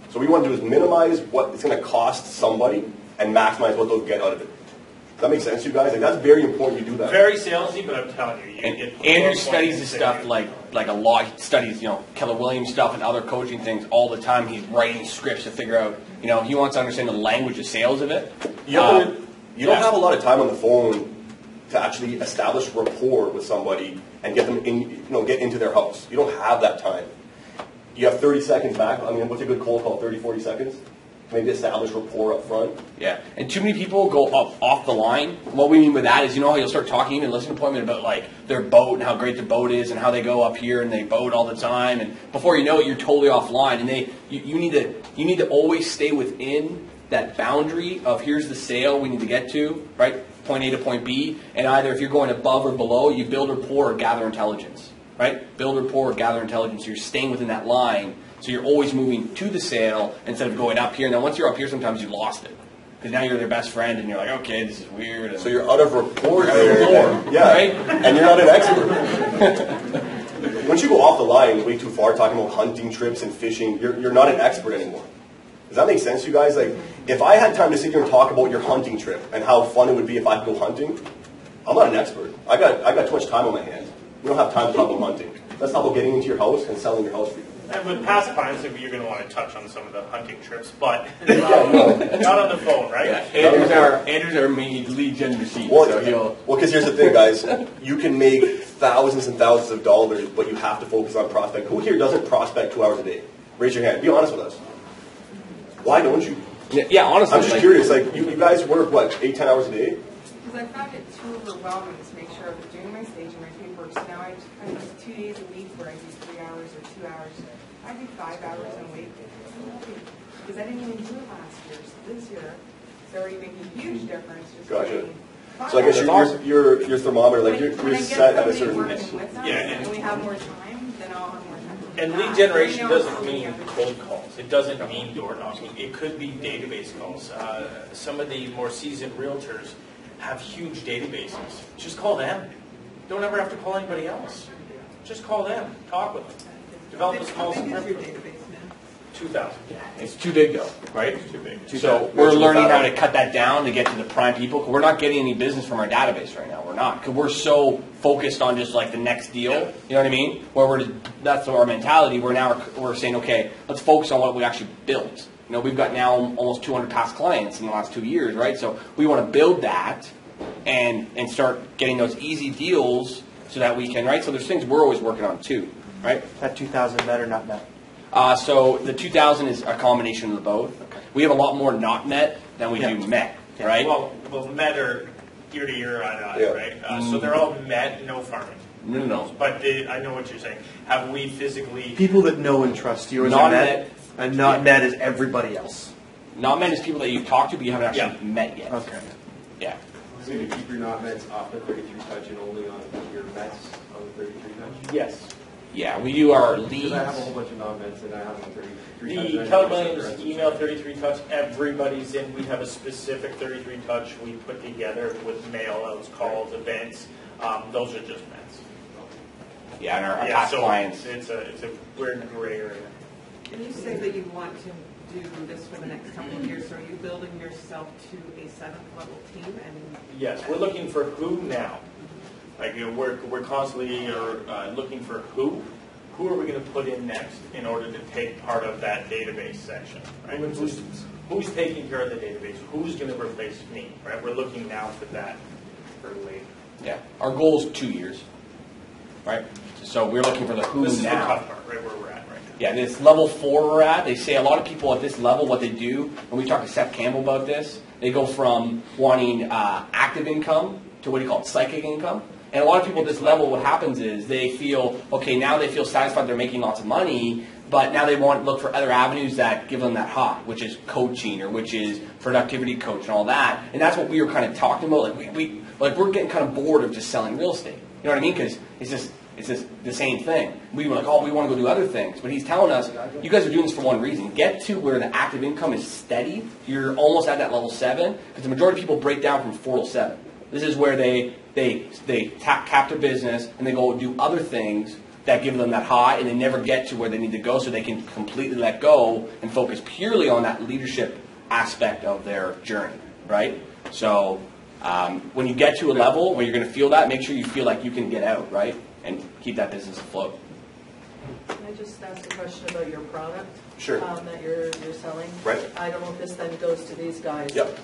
So what we want to do is minimize what it's going to cost somebody and maximize what they'll get out of it. Does that make sense to you guys? Like, that's very important you do that. Very salesy, but I'm telling you, Andrew studies this stuff like a lot. He studies, Keller Williams stuff and other coaching things all the time. He's writing scripts to figure out, he wants to understand the language of sales of it. You don't have a lot of time on the phone to actually establish rapport with somebody and get them in, get into their house. You don't have that time. You have 30 seconds back. I mean, what's a good cold call? 30, 40 seconds? Maybe establish rapport up front. Yeah, and too many people go off the line. What we mean by that is, how you'll start talking in a listening appointment about their boat and how great their boat is and how they go up here and they boat all the time, and before you know it, you're totally offline. And you need to always stay within that boundary of here's the sale we need to get to, right? Point A to point B, and either if you're going above or below, you build rapport or gather intelligence, right? Build rapport or gather intelligence. So you're staying within that line. So you're always moving to the sale instead of going up here. Now, once you're up here, sometimes you lost it. Because now you're their best friend, and you're like, okay, this is weird. So you're out of rapport there. Yeah, right? And you're not an expert. Once you go off the line way too far, talking about hunting trips and fishing, you're not an expert anymore. Does that make sense to you guys? Like, if I had time to sit here and talk about your hunting trip and how fun it would be if I could go hunting, I'm not an expert. I got too much time on my hands. We don't have time to talk about hunting. Let's talk about getting into your house and selling your house for you. And with past clients, you're going to want to touch on some of the hunting trips, but not on the phone, right? Yeah. Andrew's our main lead gen machine. Well, because here's the thing, guys. You can make thousands and thousands of dollars, but you have to focus on prospect. Who here doesn't prospect 2 hours a day? Raise your hand. Be honest with us. Why don't you? Yeah, honestly. I'm just curious. Like, you guys work, 8, 10 hours a day? Because I found it too overwhelming to make sure I was doing my stage and my paperwork. So now I have 2 days a week where I do 3 hours or 2 hours. I do 5 hours a week. Because I didn't even do it last year. So this year, it's already making a huge difference. Just Gotcha. So I guess your thermometer, like you're set at a certain. And we have more time, then I'll have more time. And lead generation doesn't mean cold calls. It doesn't mean door knocking. It could be database calls. Some of the more seasoned realtors have huge databases. Just call them. Don't ever have to call anybody else. Just call them. Talk with them. Develop a small database. 2,000. It's too big though, right? It's too big. So we're learning how to cut that down to get to the prime people. We're not getting any business from our database right now. We're not, because we're so focused on just like the next deal. You know what I mean? Where that's our mentality. We're saying, okay, let's focus on what we actually built. We've got now almost 200 past clients in the last 2 years, right? So we want to build that and start getting those easy deals so that we can, right? So there's things we're always working on too, right? That 2,000 met or not met? So the 2,000 is a combination of the both. Okay. We have a lot more not met than we do met, right? Well, met are ear to ear, eye to eye, right? So they're all met, no farming. No. But I know what you're saying. Have we physically... People that know and trust you. Not met. And not met is everybody else. Not met is people that you've talked to but you haven't actually met yet. Okay. Yeah. So you keep your not mets off the 33 touch and only on your mets on the 33 touch? Yes. Yeah, we do our leads. Because I have a whole bunch of non-mets and I have them 33 touch. The Keller Williams email 33 touch, everybody's in. We have a specific 33 touch we put together with mail outs, calls, events. Those are just mets. Yeah, and our past clients. We're in a gray area. And you say that you want to do this for the next couple of years, so are you building yourself to a 7th level team? And yes, we're looking for who now. Like we're constantly looking for who. Who are we going to put in next in order to take part of that database section? Right? Who's taking care of the database? Who's going to replace me? Right? We're looking now for that for later. Yeah, our goal is 2 years, right? So we're looking for the who this now. This is the tough part, right where we're at right now. Yeah, this level 4 we're at. They say a lot of people at this level, what they do, when we talk to Seth Campbell about this, they go from wanting active income to what do you call it, psychic income. And a lot of people at this level, what happens is they feel, okay, now they feel satisfied they're making lots of money, but now they want to look for other avenues that give them that high, which is coaching or which is productivity coach and all that. And that's what we were kind of talking about. Like we're getting kind of bored of just selling real estate. You know what I mean? Because it's just the same thing. We were like, oh, we want to go do other things. But he's telling us, you guys are doing this for one reason. Get to where the active income is steady. You're almost at that level 7. Because the majority of people break down from 4 to 7. This is where they cap their business and they go do other things that give them that high, and they never get to where they need to go, so they can completely let go and focus purely on that leadership aspect of their journey, right? So when you get to a level where you're going to feel that, make sure you feel like you can get out, right, and keep that business afloat. Can I just ask a question about your product? Sure. That you're selling? Right. I don't know if this then goes to these guys. Yep.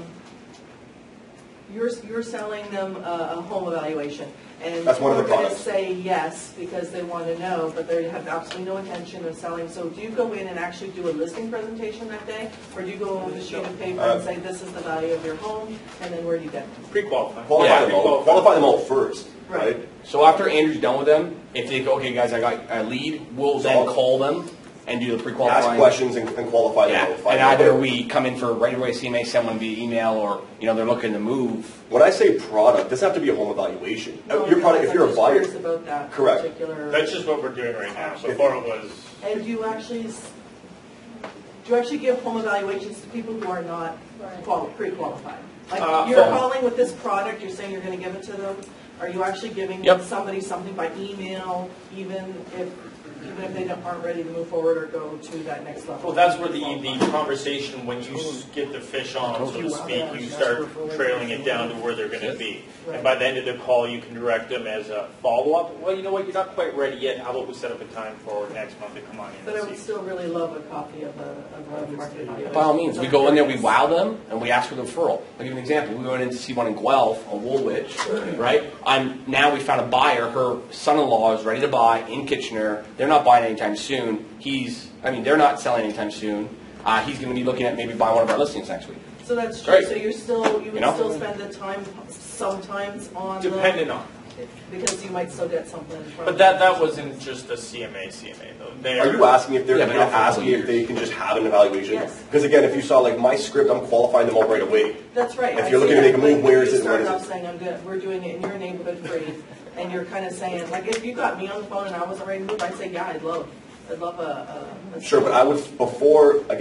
You're selling them a home evaluation. And That's one of the people are products. going to say yes because they want to know, but they have absolutely no intention of selling. So do you go in and actually do a listing presentation that day? Or do you go on with a sheet of paper and say this is the value of your home, and then where do you get them? Pre-qualify. Qualify them all first, right? So after Andrew's done with them, if they go, okay, guys, I got a lead, we'll then call them and do the pre-qualifying. Ask questions and qualify them. Yeah, and either we come in for right away CMA, send one via email, or they're looking to move. When I say product, it doesn't have to be a home evaluation. No, Your product, if you're a buyer, about that correct. Particular... That's just what we're doing right now. Before it was. And do you actually give home evaluations to people who are not pre-qualified? Like you're calling with this product, you're saying you're going to give it to them. Are you actually giving somebody something by email, even if they aren't ready to move forward or go to that next level? Well, that's where the conversation, when you get the fish on, so to speak, you start trailing it down to where they're going to be. Right. And by the end of the call, you can direct them as a follow-up. Well, you know what, you're not quite ready yet. How about we set up a time for next month to come on in? But I would still really love a copy of a market evaluation. By all means, we go in there, we wow them, and we ask for the referral. I'll give you an example. We went in to see one in Guelph, a Woolwich, right? Now we found a buyer. Her son-in-law is ready to buy in Kitchener. They're not buying anytime soon. They're not selling anytime soon. He's going to be looking at maybe buying one of our listings next week. So that's true. Great. So you would still spend the time sometimes on depending on. Because you might still get something from. But that wasn't just a CMA though. Are you asking if they're asking if they can just have an evaluation? Yes. Because again, if you saw like my script, I'm qualifying them all right away. That's right. If you're looking to make a move, where is it? What is You started it? off saying we're doing it in your neighborhood free, and you're kind of saying like if you got me on the phone and I wasn't ready to move, I'd say yeah, I'd love a Sure, but I would before I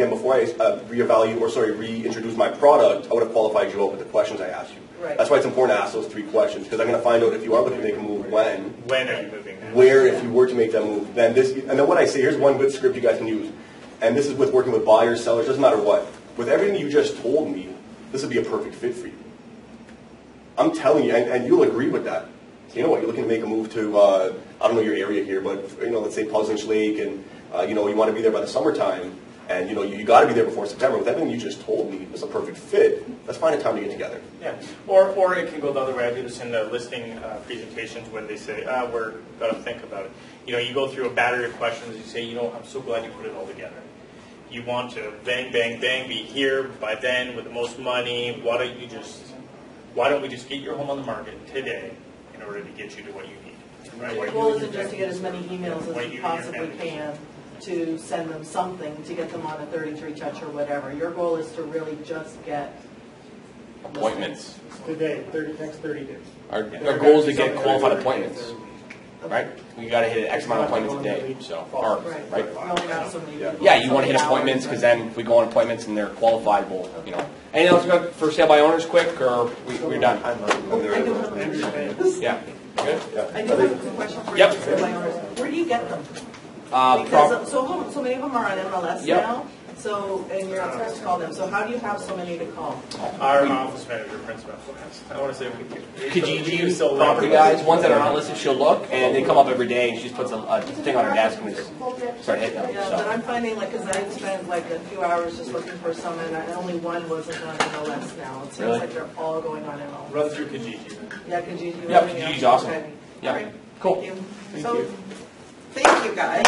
reintroduce my product, I would have qualified you up with the questions I asked you. Right. That's why it's important to ask those 3 questions, because I'm going to find out if you are looking to make a move, when are you moving? Where, if you were to make that move, then this, and then what I say, here's one good script you guys can use, and this is with working with buyers, sellers, doesn't matter what. With everything you just told me, this would be a perfect fit for you. I'm telling you, and you'll agree with that. You know what, you're looking to make a move to, I don't know your area here, but let's say Pleasant Lake, and you want to be there by the summertime, and you got to be there before September. With everything you just told me, it's a perfect fit. Let's find a time to get together. Yeah, or it can go the other way. I do this in the listing presentations when they say, we're got to think about it. You go through a battery of questions. You say, I'm so glad you put it all together. You want to bang, bang, bang, be here by then with the most money. Why don't we just get your home on the market today in order to get you to what you need? Right? Your goal isn't just to get as many emails as you possibly can to send them something to get them on a 33 touch or whatever. Your goal is to really just get appointments. Today, next 30 days. Our goal is to get qualified appointments, right? We got to hit X amount of appointments a day. So, right? You only have so many people. Yeah, you want to hit appointments because then if we go on appointments and they're qualified, Anything else about for sale by owners quick, or we're done? I do have a question. Yeah. Good? I do have a question for Yep. you, for my owners. Where do you get them? Because so many of them are on MLS now. So, and you're not supposed to call them. So how do you have so many to call? Our office manager, principal. I want to say Kijiji, property guys, ones that are not listed, she'll look, and they come up every day, and she just puts a thing on her desk and we just start hitting them. Yeah, but I'm finding, because I spent a few hours just looking for some, and only one wasn't on MLS now. It seems like they're all going on MLS. Run through Kijiji. Yeah, Kijiji. Yeah, Kijiji's awesome. Okay. Yeah, All right. cool. Thank you. Thank you. Thank you, guys.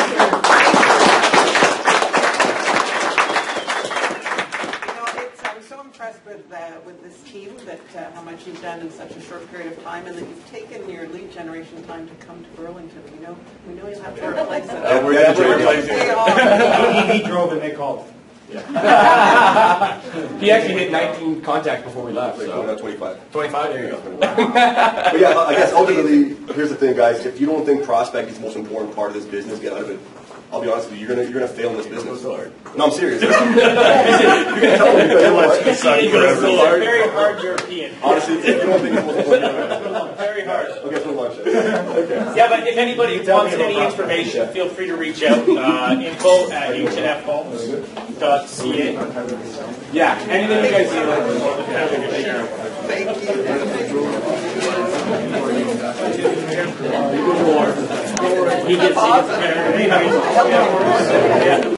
I'm so impressed with this team, that how much you've done in such a short period of time, and that you've taken your lead generation time to come to Burlington. We know you'll have to replace it. We're going to replace it. He drove and they called. He actually hit 19 contacts before we left. So. 25. 25, there you go. But yeah, I guess ultimately, here's the thing, guys. If you don't think prospect is the most important part of this business, get out of it. I'll be honest with you, you're gonna fail in this business. No, I'm serious. You're gonna tell me because It's a very hard European. Honestly, if you don't think it's the most important, Very hard. cars. Okay, so lunch. Okay. Yeah, but if anybody wants any information, feel free to reach out. info@hnfhomes.ca. Yeah, anything you guys need, let me know. Thank you. He gets prepared.